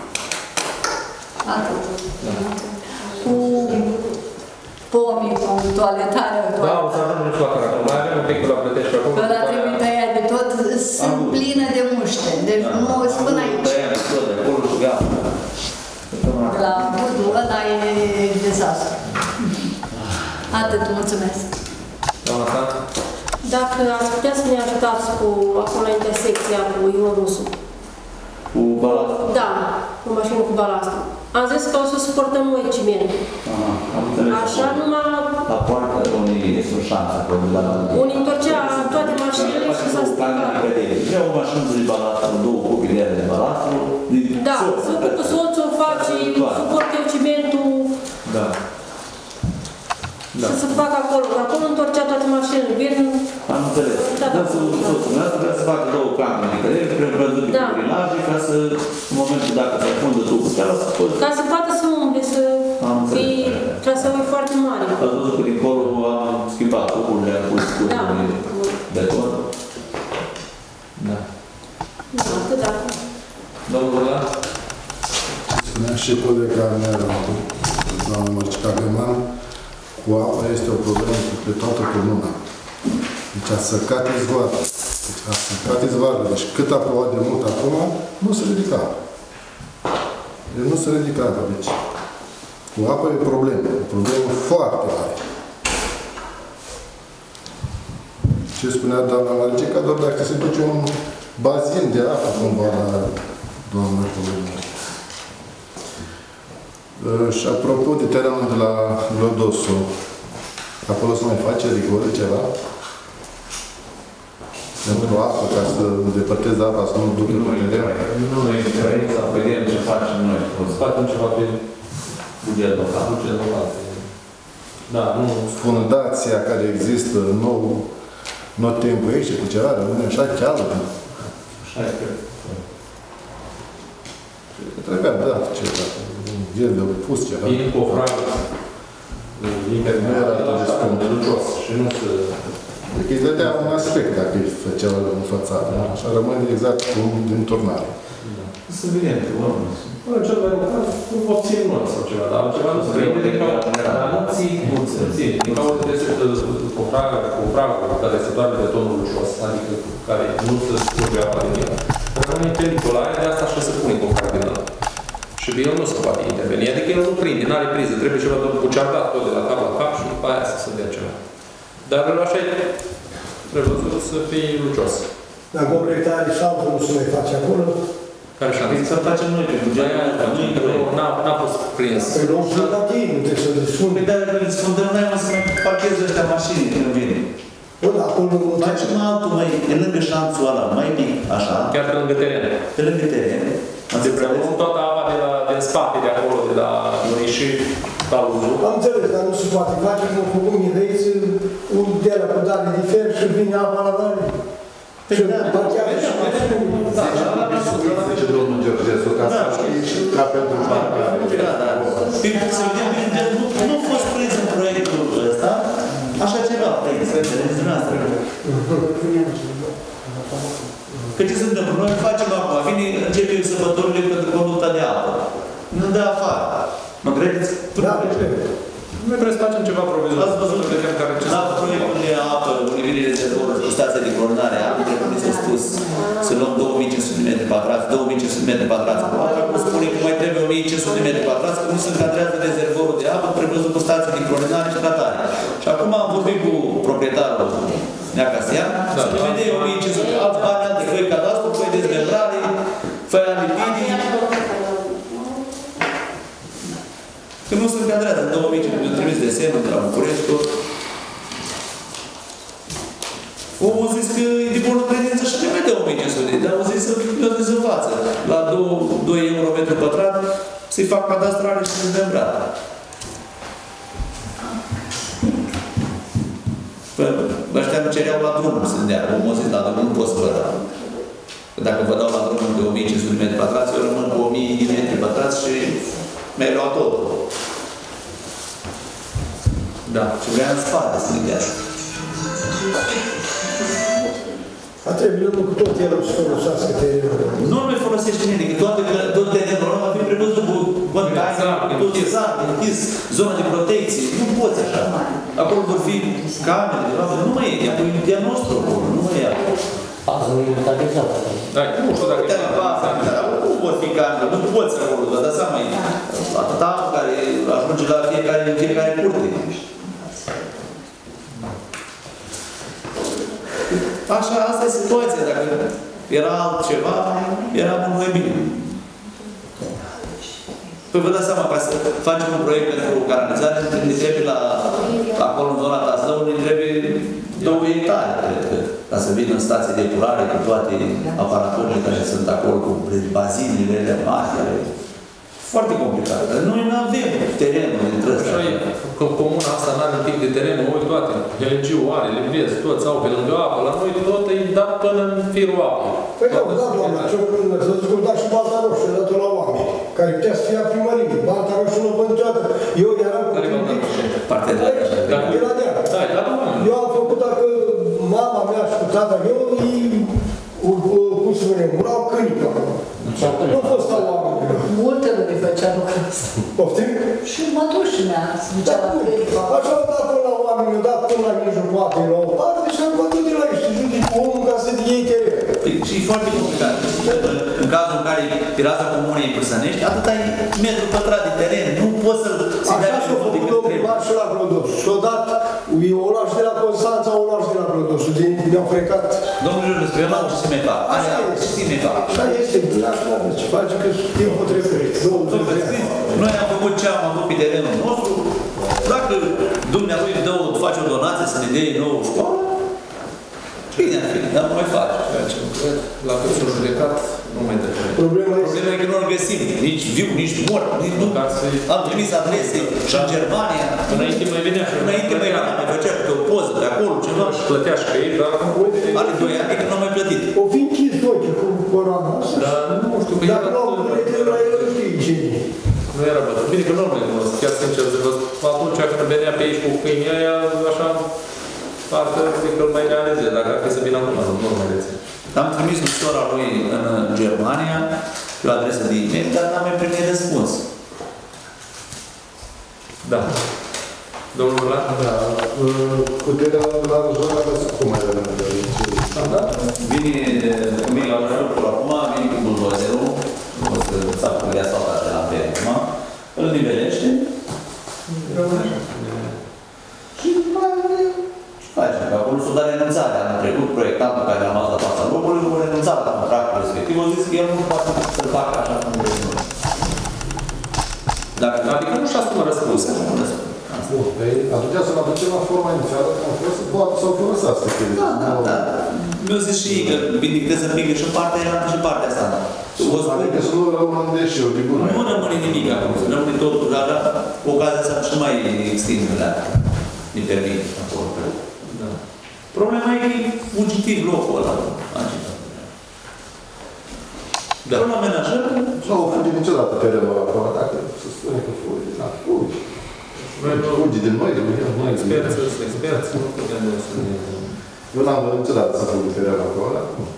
Atât. Cu pomii, cu toaletarea. Da, o să avem nu știu la care. Mai avem un pic la Plătești acolo. Că la trebuie tăiat de tot, sunt plină de muște. Deci nu o spun aici. La budul ăla e dezastru. Atât, mulțumesc. Doamna Stan? Dacă ați putea să ne ajutați cu acolo la intersecția cu Ion Rusu. Cu balastul? Da, cu mașină cu balastul. Am zis că o să suportăm noi cimentul. Așa numai... La poartă, unii este o șansă. Unii întorcea toate mașinile și s-a stricat. Vreau o mașină de balastru, două copilere de balastru. Da, să cu soțul faci, suport eu cimentul. Da. Să se facă acolo, că acolo întorcea toate mașinile. Vin... Am înțeles. Da, soțul nostru vrea să facă două camere de cădere, prevăzut de urinaje, ca să, în momentul dacă se fundă după scala, să poți... Ca să poată să umble, să fie traseul foarte mare. Ați văzut că dincolo am schimbat cuburile, am pus cuburile de beton. Da. Da, atât da. Domnul Băla? Spunea și colega mea, doamna Mărcica Găman, cu apa este o problemă pe toată comuna. Deci a săcat izvoarele. Deci a săcat izvoarele. Deci cât a plouat de mult acum, nu se ridica. Deci nu se ridica. Deci cu apa e problemă. O problemă foarte mare. Ce spunea doamna Mărcica, doar dacă se duce un bazin de apă cumva la doamna Columna. Și apropo de terenul de la Lodosu, acolo se mai face rigoră ceva? Pentru apă, ca să îndepărteze apa, să nu ducă pe teren? Nu e diferit, să vedem ce facem noi. O să facem ceva pe buget local. Buget local. Da, nu. Fundația care există, nou, nu timpul aici, cu ceva, rămâne așa cheală. Așa e, cred. Trebuia, da, ceva. El de pus ceva. Bine cu o fragă. Nu era atât de scump. De lucros și nu se... Deci îi dădea un aspect dacă îi făcea în fațadă. Așa rămâne exact cum din turnare. Să vedem, că urmă. Până cel mai local, nu obțin mult sau ceva, dar altceva nu se vede de cauza. Dar nu ții, nu ții. Din cauza de o fragă, o fragă care se doare betonul lucros, adică care nu se strânge apa din el. Dar rămâne în pellicula aia, de asta așa se pune cu o fragă din ăla. Și el nu se poate interveni. Adică el nu prinde, nu are priză. Trebuie ceva cu ceardat tot de la cap la cap și după aia să se dea ceva. Dar așa e, trebuie să fie lucios. Dacă o proiectare șanță nu se mai face acolo? Care șanță? Să facem noi pe buget. N-a fost prins. Păi nu sunt la tine, trebuie să desfundă. Păi dar când desfundăm, noi o să mai parcheze ăștia mașini când vine. Bă, dar acolo nu... Facem altul mai, pe lângă șanțul ăla, mai mic, așa. Chiar pe lângă teren. Pe lângă teren. Se preluăm toată apa de la, din spate, de acolo, de la și taluzul. Am înțeles, dar nu se poate face cum cu unii veiți, un de la cu dare de fer și vine apa la dare. Și parchează și mașini. Zice domnul Georgescu, ca să știți, ca pentru parcare. Da, da. Să vedem, nu a fost prins în proiectul ăsta, așa ceva, prins, înțelegeți dumneavoastră. Că ce se întâmplă? Noi facem acum, vine, începe sărbătorile pentru conducta de apă. Nu dă afară. Mă credeți? Da, noi trebuie să facem ceva provizor. Ați văzut că la proiectul de apă, unde vine rezervorul cu stația de clorinare a apei, trebuie să spus să luăm două mii cinci sute de metri pătrați, două mii cinci sute de metri pătrați. Acum spune că mai trebuie o mie cinci sute de metri pătrați, că nu se încadrează rezervorul de apă, trebuie să cu stația de clorinare și tratare. Și acum am vorbit cu proprietarul Neacasian, să ne vedem o mie cinci sute, alți bani, alte foi cadastru, foi dezmembrare, foi alipidii. Că nu se încadrează în două mii cinci sute, trimis de semnul de la București, tot. Omul a zis că e de bună credință și trebuie de o mie cinci sute, dar au zis să eu zis în față. La doi euro metru pătrat să-i fac cadastrale și dezmembrare. Ăștia nu cereau la drum să ne dea. Omul a zis, dar nu pot să vă dau. Dacă vă dau la drum de o mie cinci sute de metri pătrați, eu rămân cu o mie de metri pătrați și mi-ai luat tot. Da. Și vrea în spate să ne dea. A trebuit lumea cu tot el să folosească terenul. Nu mai folosește nimic. Tot terenul ăla va fi prevăzut cu băncaie, tot exact, închis, zona de protecție. Nu poți așa. Acolo vor fi camere de roabă. Nu mai e. E a nostru acolo. Nu mai e acolo. Asta nu e inventarizat. Da, nu știu dacă e inventarizat. Nu vor fi camere. Nu poți acolo. Vă dați seama. Atâta care ajunge la fiecare, fiecare curte. Așa, asta e situația. Dacă era altceva, era mult mai bine. Păi vă dați seama, ca să facem un proiect pentru canalizare, ne trebuie la, acolo în zona Tazăului, ne trebuie două hectare, cred că, ca să vină în stație de epurare cu toate aparaturile care sunt acolo, cu bazinele mari. Foarte complicat. Noi nu avem terenul dintre ăsta. Așa e, că comuna asta nu are un pic de teren, oi toate. L G U are, le vezi, toți au pe lângă apă. La noi tot e dat până în firul apei. Păi da, da, doamna, ce să discuta și Balta Roșu, dat la oameni, care putea să fie a primărie. Balta Roșu nu vă niciodată. Eu eram cu timp. Partea de la de la deal. Eu am făcut dacă mama mea și cu tata meu, cum să spunem, urau câini acolo. Nu a fost la oameni. Multe lume făcea lucrul ăsta. Poftim? Și mătușii mea se ducea la câini. Așa au dat până la oameni, mi-au dat până la mijlocul apei la o parte și am bătut de la ei și judici omul ca să iei teren. Și e foarte complicat. În cazul în care tiraza comunei în Pârsănești, atâta e metru pătrat de teren. Nu poți să-l așa s-a făcut domnul Mar și la Glodoș. Și-o dat, o lași de la Constanța, o lași de la Glodoș. Mi-au frecat Domnul Ionescu, eu n-am ce să mai fac. Așa este. Ce mai fac? Așa este, așa ce face că timpul trebuie. Noi am făcut ce am avut pe terenul nostru. Dacă dumnealui dă, face o donație să ne dea nouă școală, bine ar fi, dar nu mai face. La cât s-a judecat, nu mai dă. Problema e că nu-l găsim, nici viu, nici mort, nici nu. Am trimis adrese și în Germania. Înainte mai venea și înainte mai venea, mai făcea câte o poză de acolo, ceva. Și plătea și pe ei, dar are doi ani că nu am mai plătit. O fi închis ochii cu corona asta. Dar nu știu, că dacă nu au plătit la el, știi ce e. Nu era bătut. Bine că nu mai cunosc, chiar sincer să vă spun. Atunci când venea pe aici cu câinii aia, așa, parcă zic că îl mai realizez, dacă ar fi să vină acum, nu mai rețin. Am trimis sora lui în Germania, pe o adresă de e-mail, dar n-am mai primit răspuns. Da. Domnul Vlad? Da. Puterea la zona de cum mai avem de Vine, vine la lucru acum, vine cu buldozerul, o să țapă că le-a saltat de la pe acum, îl nivelește. Și mai face, că acolo s-o dat renunțarea. Anul trecut, proiectantul care a rămas la fața locului, a renunțat la contractul respectiv, a zis că el nu poate să-l facă așa cum vrem noi. Dacă, adică nu și-a asumă răspunsul. Bun, păi atunci să-l aducem la forma inițială, că am fost să poată să o folosească. Da, da, da. Mi-au zis și ei că vindictează să pică și partea aia și partea asta. Adică să nu rămân deșeuri, de bună. Nu rămâne nimic acum, rămâne totul, dar ocazia să și mai extindă la din permit acolo. Da. Problema e că e fugitiv locul ăla. Da. Până la menajări... Nu au fugit niciodată terenul acolo, dacă se spune că fugi. Da, fugi. Fugi din noi, de noi. Experți, experți, nu putem să ne... Eu n-am văzut niciodată să fugi terenul acolo.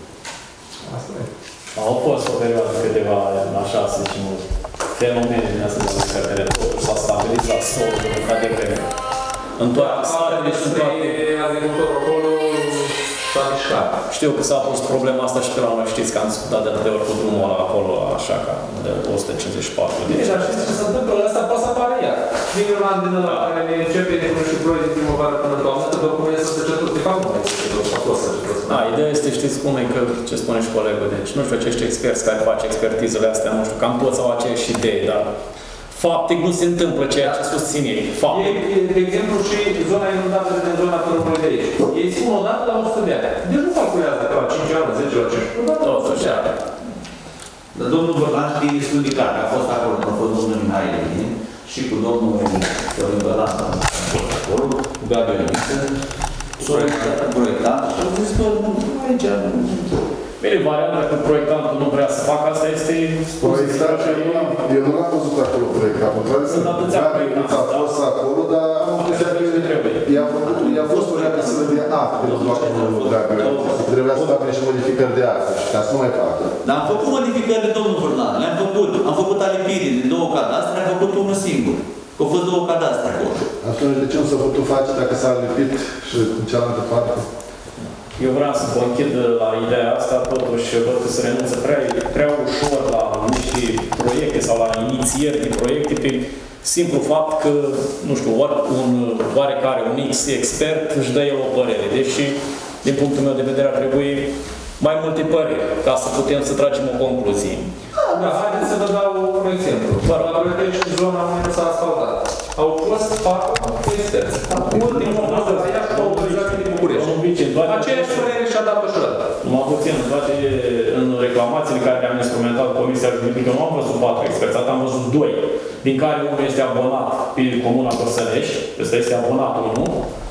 Asta e. Au fost o perioadă câteva, așa să zicem, fenomene din astea de care totuși s-a stabilizat solul ca de vreme. În toate statele și în toate... Agricultorul acolo s-a mișcat. Știu că s-a pus problema asta și pe la noi, știți că am discutat de atâtea ori cu drumul ăla acolo, așa ca de o sută cincizeci și patru. Bine, dar știți ce se întâmplă? Asta poate să apară iar. Vine un an din ăla care ne începe de până și ploi din primăvară până în toamnă, că după cum e să se cetul. De fapt, nu mai este cetul, și acolo să cetul. Da, ideea este, știți cum e, că ce spune și colegul, deci nu știu acești experți care fac expertizele astea, nu știu, cam toți au aceeași idee, dar faptic nu se întâmplă ceea ce susține ei. Ei, de exemplu, și zona inundată din zona Târnului de aici. Ei spun o dată la o sută de ani. Deci nu calculează că la cinci ani, zece, la cincisprezece. Totuși, da. Dar domnul Bărlan știe destul de clar, că a fost acolo, când a fost domnul Mihai Lenin și cu domnul Florin Bărlan, acolo, cu Gabi Oliniță, proiectant, și au zis că aici... Bine, varianta că proiectantul nu vrea să facă, asta este spus. Eu nu l-am văzut acolo proiectantul. Sunt atâția proiectanți. A fost acolo, dar am impresia că i-a fost o reacție de act pentru acolo, dacă trebuia să facă niște modificări de act, ca să nu mai facă. Dar am făcut modificări de domnul Furlan, le-am făcut. Am făcut alipiri din două cadastre, am făcut unul singur. Că au fost două cadastre acolo. Atunci de ce nu s-a putut face dacă s-a alipit și în cealaltă parte? Eu vreau să conchid la ideea asta, totuși văd că se renunță prea, prea ușor la niște proiecte sau la inițieri de proiecte prin simplu fapt că, nu știu, un oarecare, un X expert își dă el o părere. Deși, din punctul meu de vedere, ar trebui mai multe păreri ca să putem să tragem o concluzie. Da, haideți să vă dau un exemplu. La Brădești, zona unde nu s-a asfaltat. Au fost patru experți. Ultimul fost de la Iași cu autorizație din București. Aceeași părere și-a dat-o și ăla. Numai puțin, toate în reclamațiile care le-am instrumentat Comisia Juridică, nu am văzut patru experți, am văzut doi, din care unul este abonat pe Comuna Corsănești, ăsta este abonatul unu.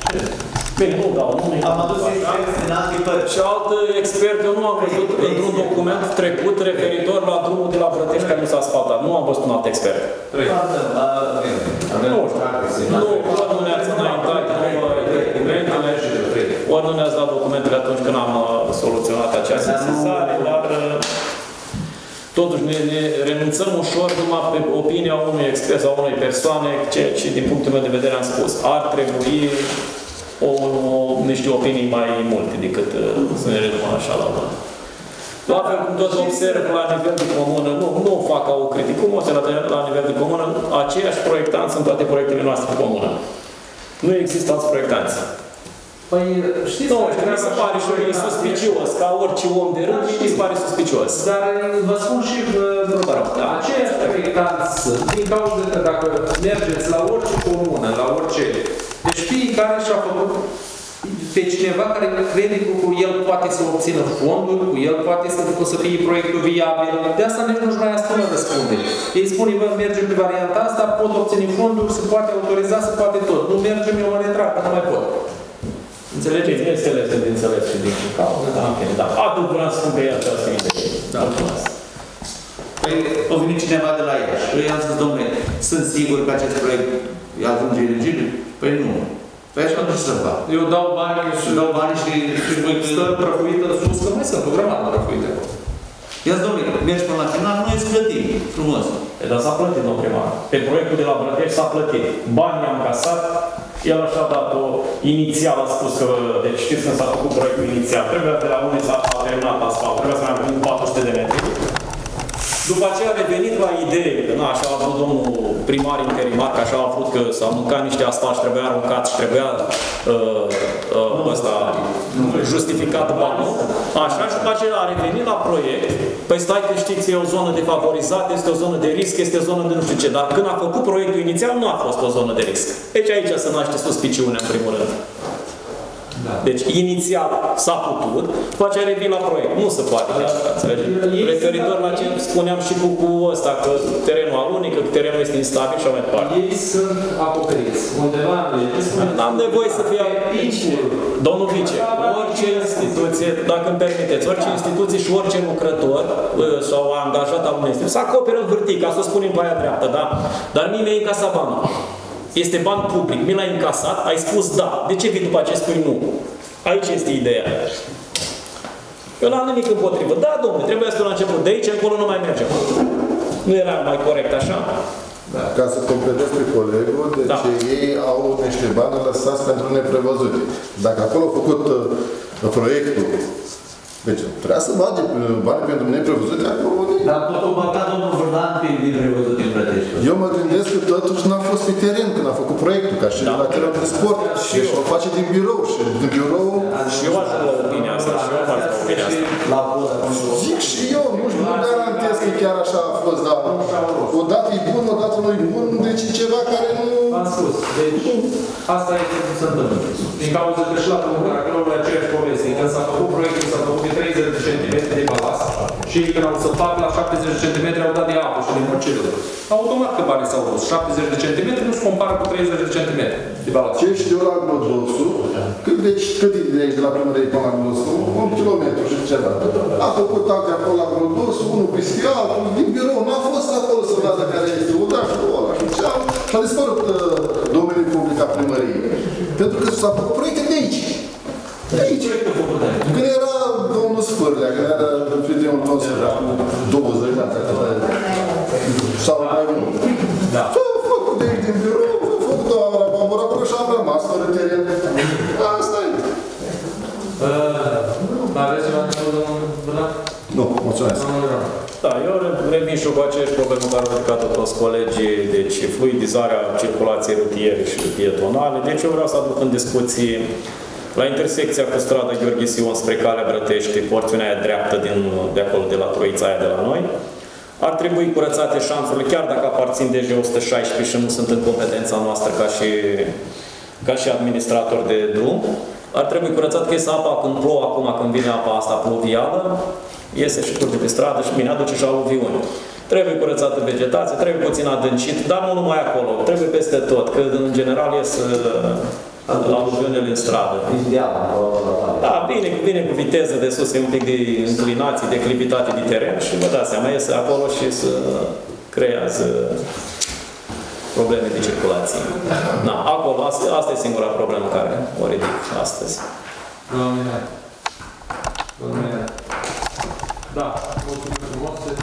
Bine, nu dau nume. Am adus experți din alte părți. Și alt expert, eu nu am văzut într-un document trecut referitor la drumul de la Brătești care nu s-a asfaltat. Nu am văzut un alt expert. Nu știu. Nu, ori nu ne-ați înaintat, ori nu ne-ați dat documentele atunci când am soluționat această sesizare, dar totuși ne, ne renunțăm ușor numai pe opinia unui expert sau unei persoane, ceea ce, din punctul meu de vedere, am spus. Ar trebui o, o, niște opinii mai multe decât să ne redumăm așa la urmă. La fel cum tot observ la nivel de comună, nu, nu fac ca o critică, cum o să la nivel de comună, aceiași proiectanți în toate proiectele noastre de comună. Nu există alți proiectanți. Păi, știți nu, că mi se pare și e suspicios, ca orice om de rând, mi se pare suspicios. Dar vă spun și da. aceiași proiectanți sunt, din cauza că dacă mergeți la orice comună, la orice, deci fiecare și-a făcut pe cineva care crede că cu el poate să obțină fonduri, cu el poate să, să fie proiectul viabil. De asta nici nu-și mai asta nu răspunde. Ei spune, bă, mergem pe varianta asta, pot obține fonduri, se poate autoriza, se poate tot. Nu mergem, eu mă retrag, că nu mai pot. Înțelegeți? Înțeles de înțeles și din cauză, da, ok, da. Atât vreau să spun pe ea această idee. Da. Păi, a venit cineva de la Iași. Păi, i-am zis, domnule, sunt sigur că acest proiect îi ajunge elegibil? Păi nu. Păi așa nu știu să fac. Eu dau bani și dau bani și stă prăfuită sus, că mai sunt o grămadă prăfuite. Ia-ți, domnule, mergi până la final, noi îți plătim. Frumos. E, dar s-a plătit, domnul primar. Pe proiectul de la Brătești s-a plătit. Banii am casat. El așa a dat o inițial, a spus că, deci știți când s-a făcut proiectul inițial, trebuia de la unde s-a terminat asfalt, trebuia să mai avem patru sute de metri. După aceea a revenit la idee, că na, așa a vrut domnul primar interimar, că așa a vrut că s-au mâncat niște asfalt și trebuia aruncat și trebuia uh, uh, ăsta, justificat banul. Așa, și după aceea a revenit la proiect. Păi stai că știți, e o zonă defavorizată, este o zonă de risc, este o zonă de nu știu ce. Dar când a făcut proiectul inițial, nu a fost o zonă de risc. Deci aici se naște suspiciunea, în primul rând. Da. Deci, inițial s-a putut, după aceea revin la proiect. Nu se poate chiar asta, înțelegeți? Referitor la ce spuneam și cu, cu ăsta, că terenul alunică, că terenul este instabil și așa mai departe. Ei sunt acoperiți. Undeva n-am nevoie să fie aici. Domnul vice, orice instituție, dacă îmi permiteți, orice instituție și orice lucrător sau angajat al unei instituții, să acoperă în hârtie, ca să o spunem pe aia dreaptă, da? Dar mie mi-a încasat banul. Este ban public, mi l-ai încasat, ai spus da. De ce vii după aceea spui nu? Aici este ideea. Eu n-am nimic împotrivă. Da, domnule, trebuie să la început. De aici încolo nu mai mergem. Nu era mai corect așa? Da. Ca să completez pe colegul, deci da. Ei au niște bani lăsați pentru neprevăzute. Dacă acolo au făcut uh, proiectul, deci trebuia să bage bani pentru neprevăzute acolo. Dar tot o băgat domnul Vârlan pe neprevăzute în Brătești. Eu mă gândesc că totuși n-a fost pe teren când a făcut proiectul, ca și da. La terenul de sport. Și deci o face din birou și din birou... Și eu aș la opinia asta, și eu aș la opinia asta. Zic și eu, nu știu, nu garantez că chiar așa a fost, dar odată e bun, odată nu e bun, deci e ceva care nu... Am spus, deci asta este cum se întâmplă. Din cauza că și la Comunarea Călăului aceeași poveste, când s-a făcut proiectul, s-a făcut de treizeci de centimetri de balas și când au să fac la șaptezeci de centimetri au dat de apă și de mărcilă. Automat că banii s-au dus. șaptezeci de centimetri nu se compară cu treizeci de centimetri de balas. Ce știu la Glodosul, cât, deci, cât e de aici de la primărie până la Glodosul? Un kilometru și ceva. A făcut acte acolo la Glodosul, unul peste altul, din birou, n-a fost acolo să vadă care este udaș, ăla și cealaltă. Și a dispărut uh, domeniul public a primăriei. Pentru că s-a făcut proiecte de aici. De aici. Când era domnul Sfârlea, când era prietenul nostru, era cu douăzeci de ani, sau mai mult. S-a făcut de aici din birou, s-a făcut o ambura acolo și am rămas fără teren. Asta e. Mai aveți ceva de domnul Bârlan? Nu, mulțumesc. Da, eu revin și cu aceeași problemă care au ridicat-o toți colegii, deci fluidizarea circulației rutiere și pietonale. Deci eu vreau să aduc în discuții la intersecția cu strada Gheorghe Sion spre Calea Brătești, porțiunea aia dreaptă din, de acolo, de la Troița aia de la noi. Ar trebui curățate șanțurile, chiar dacă aparțin D G o sută șaisprezece și nu sunt în competența noastră ca și, ca și administrator de drum. Ar trebui curățat că iese apa când plouă acum, când vine apa asta pluvială, iese și curge pe stradă și bine aduce și aluviuni. Trebuie curățată vegetație, trebuie puțin adâncit, dar nu numai acolo, trebuie peste tot, că în general iese la aluviunile în stradă. Da, bine, vine cu viteză de sus, e un pic de inclinații, de declivitate de teren și vă dați seama, iese acolo și se creează probleme de circulație. Da, acolo, asta, asta e singura problemă care o ridic astăzi. Doamne, Doamne. Da, mulțumim frumos.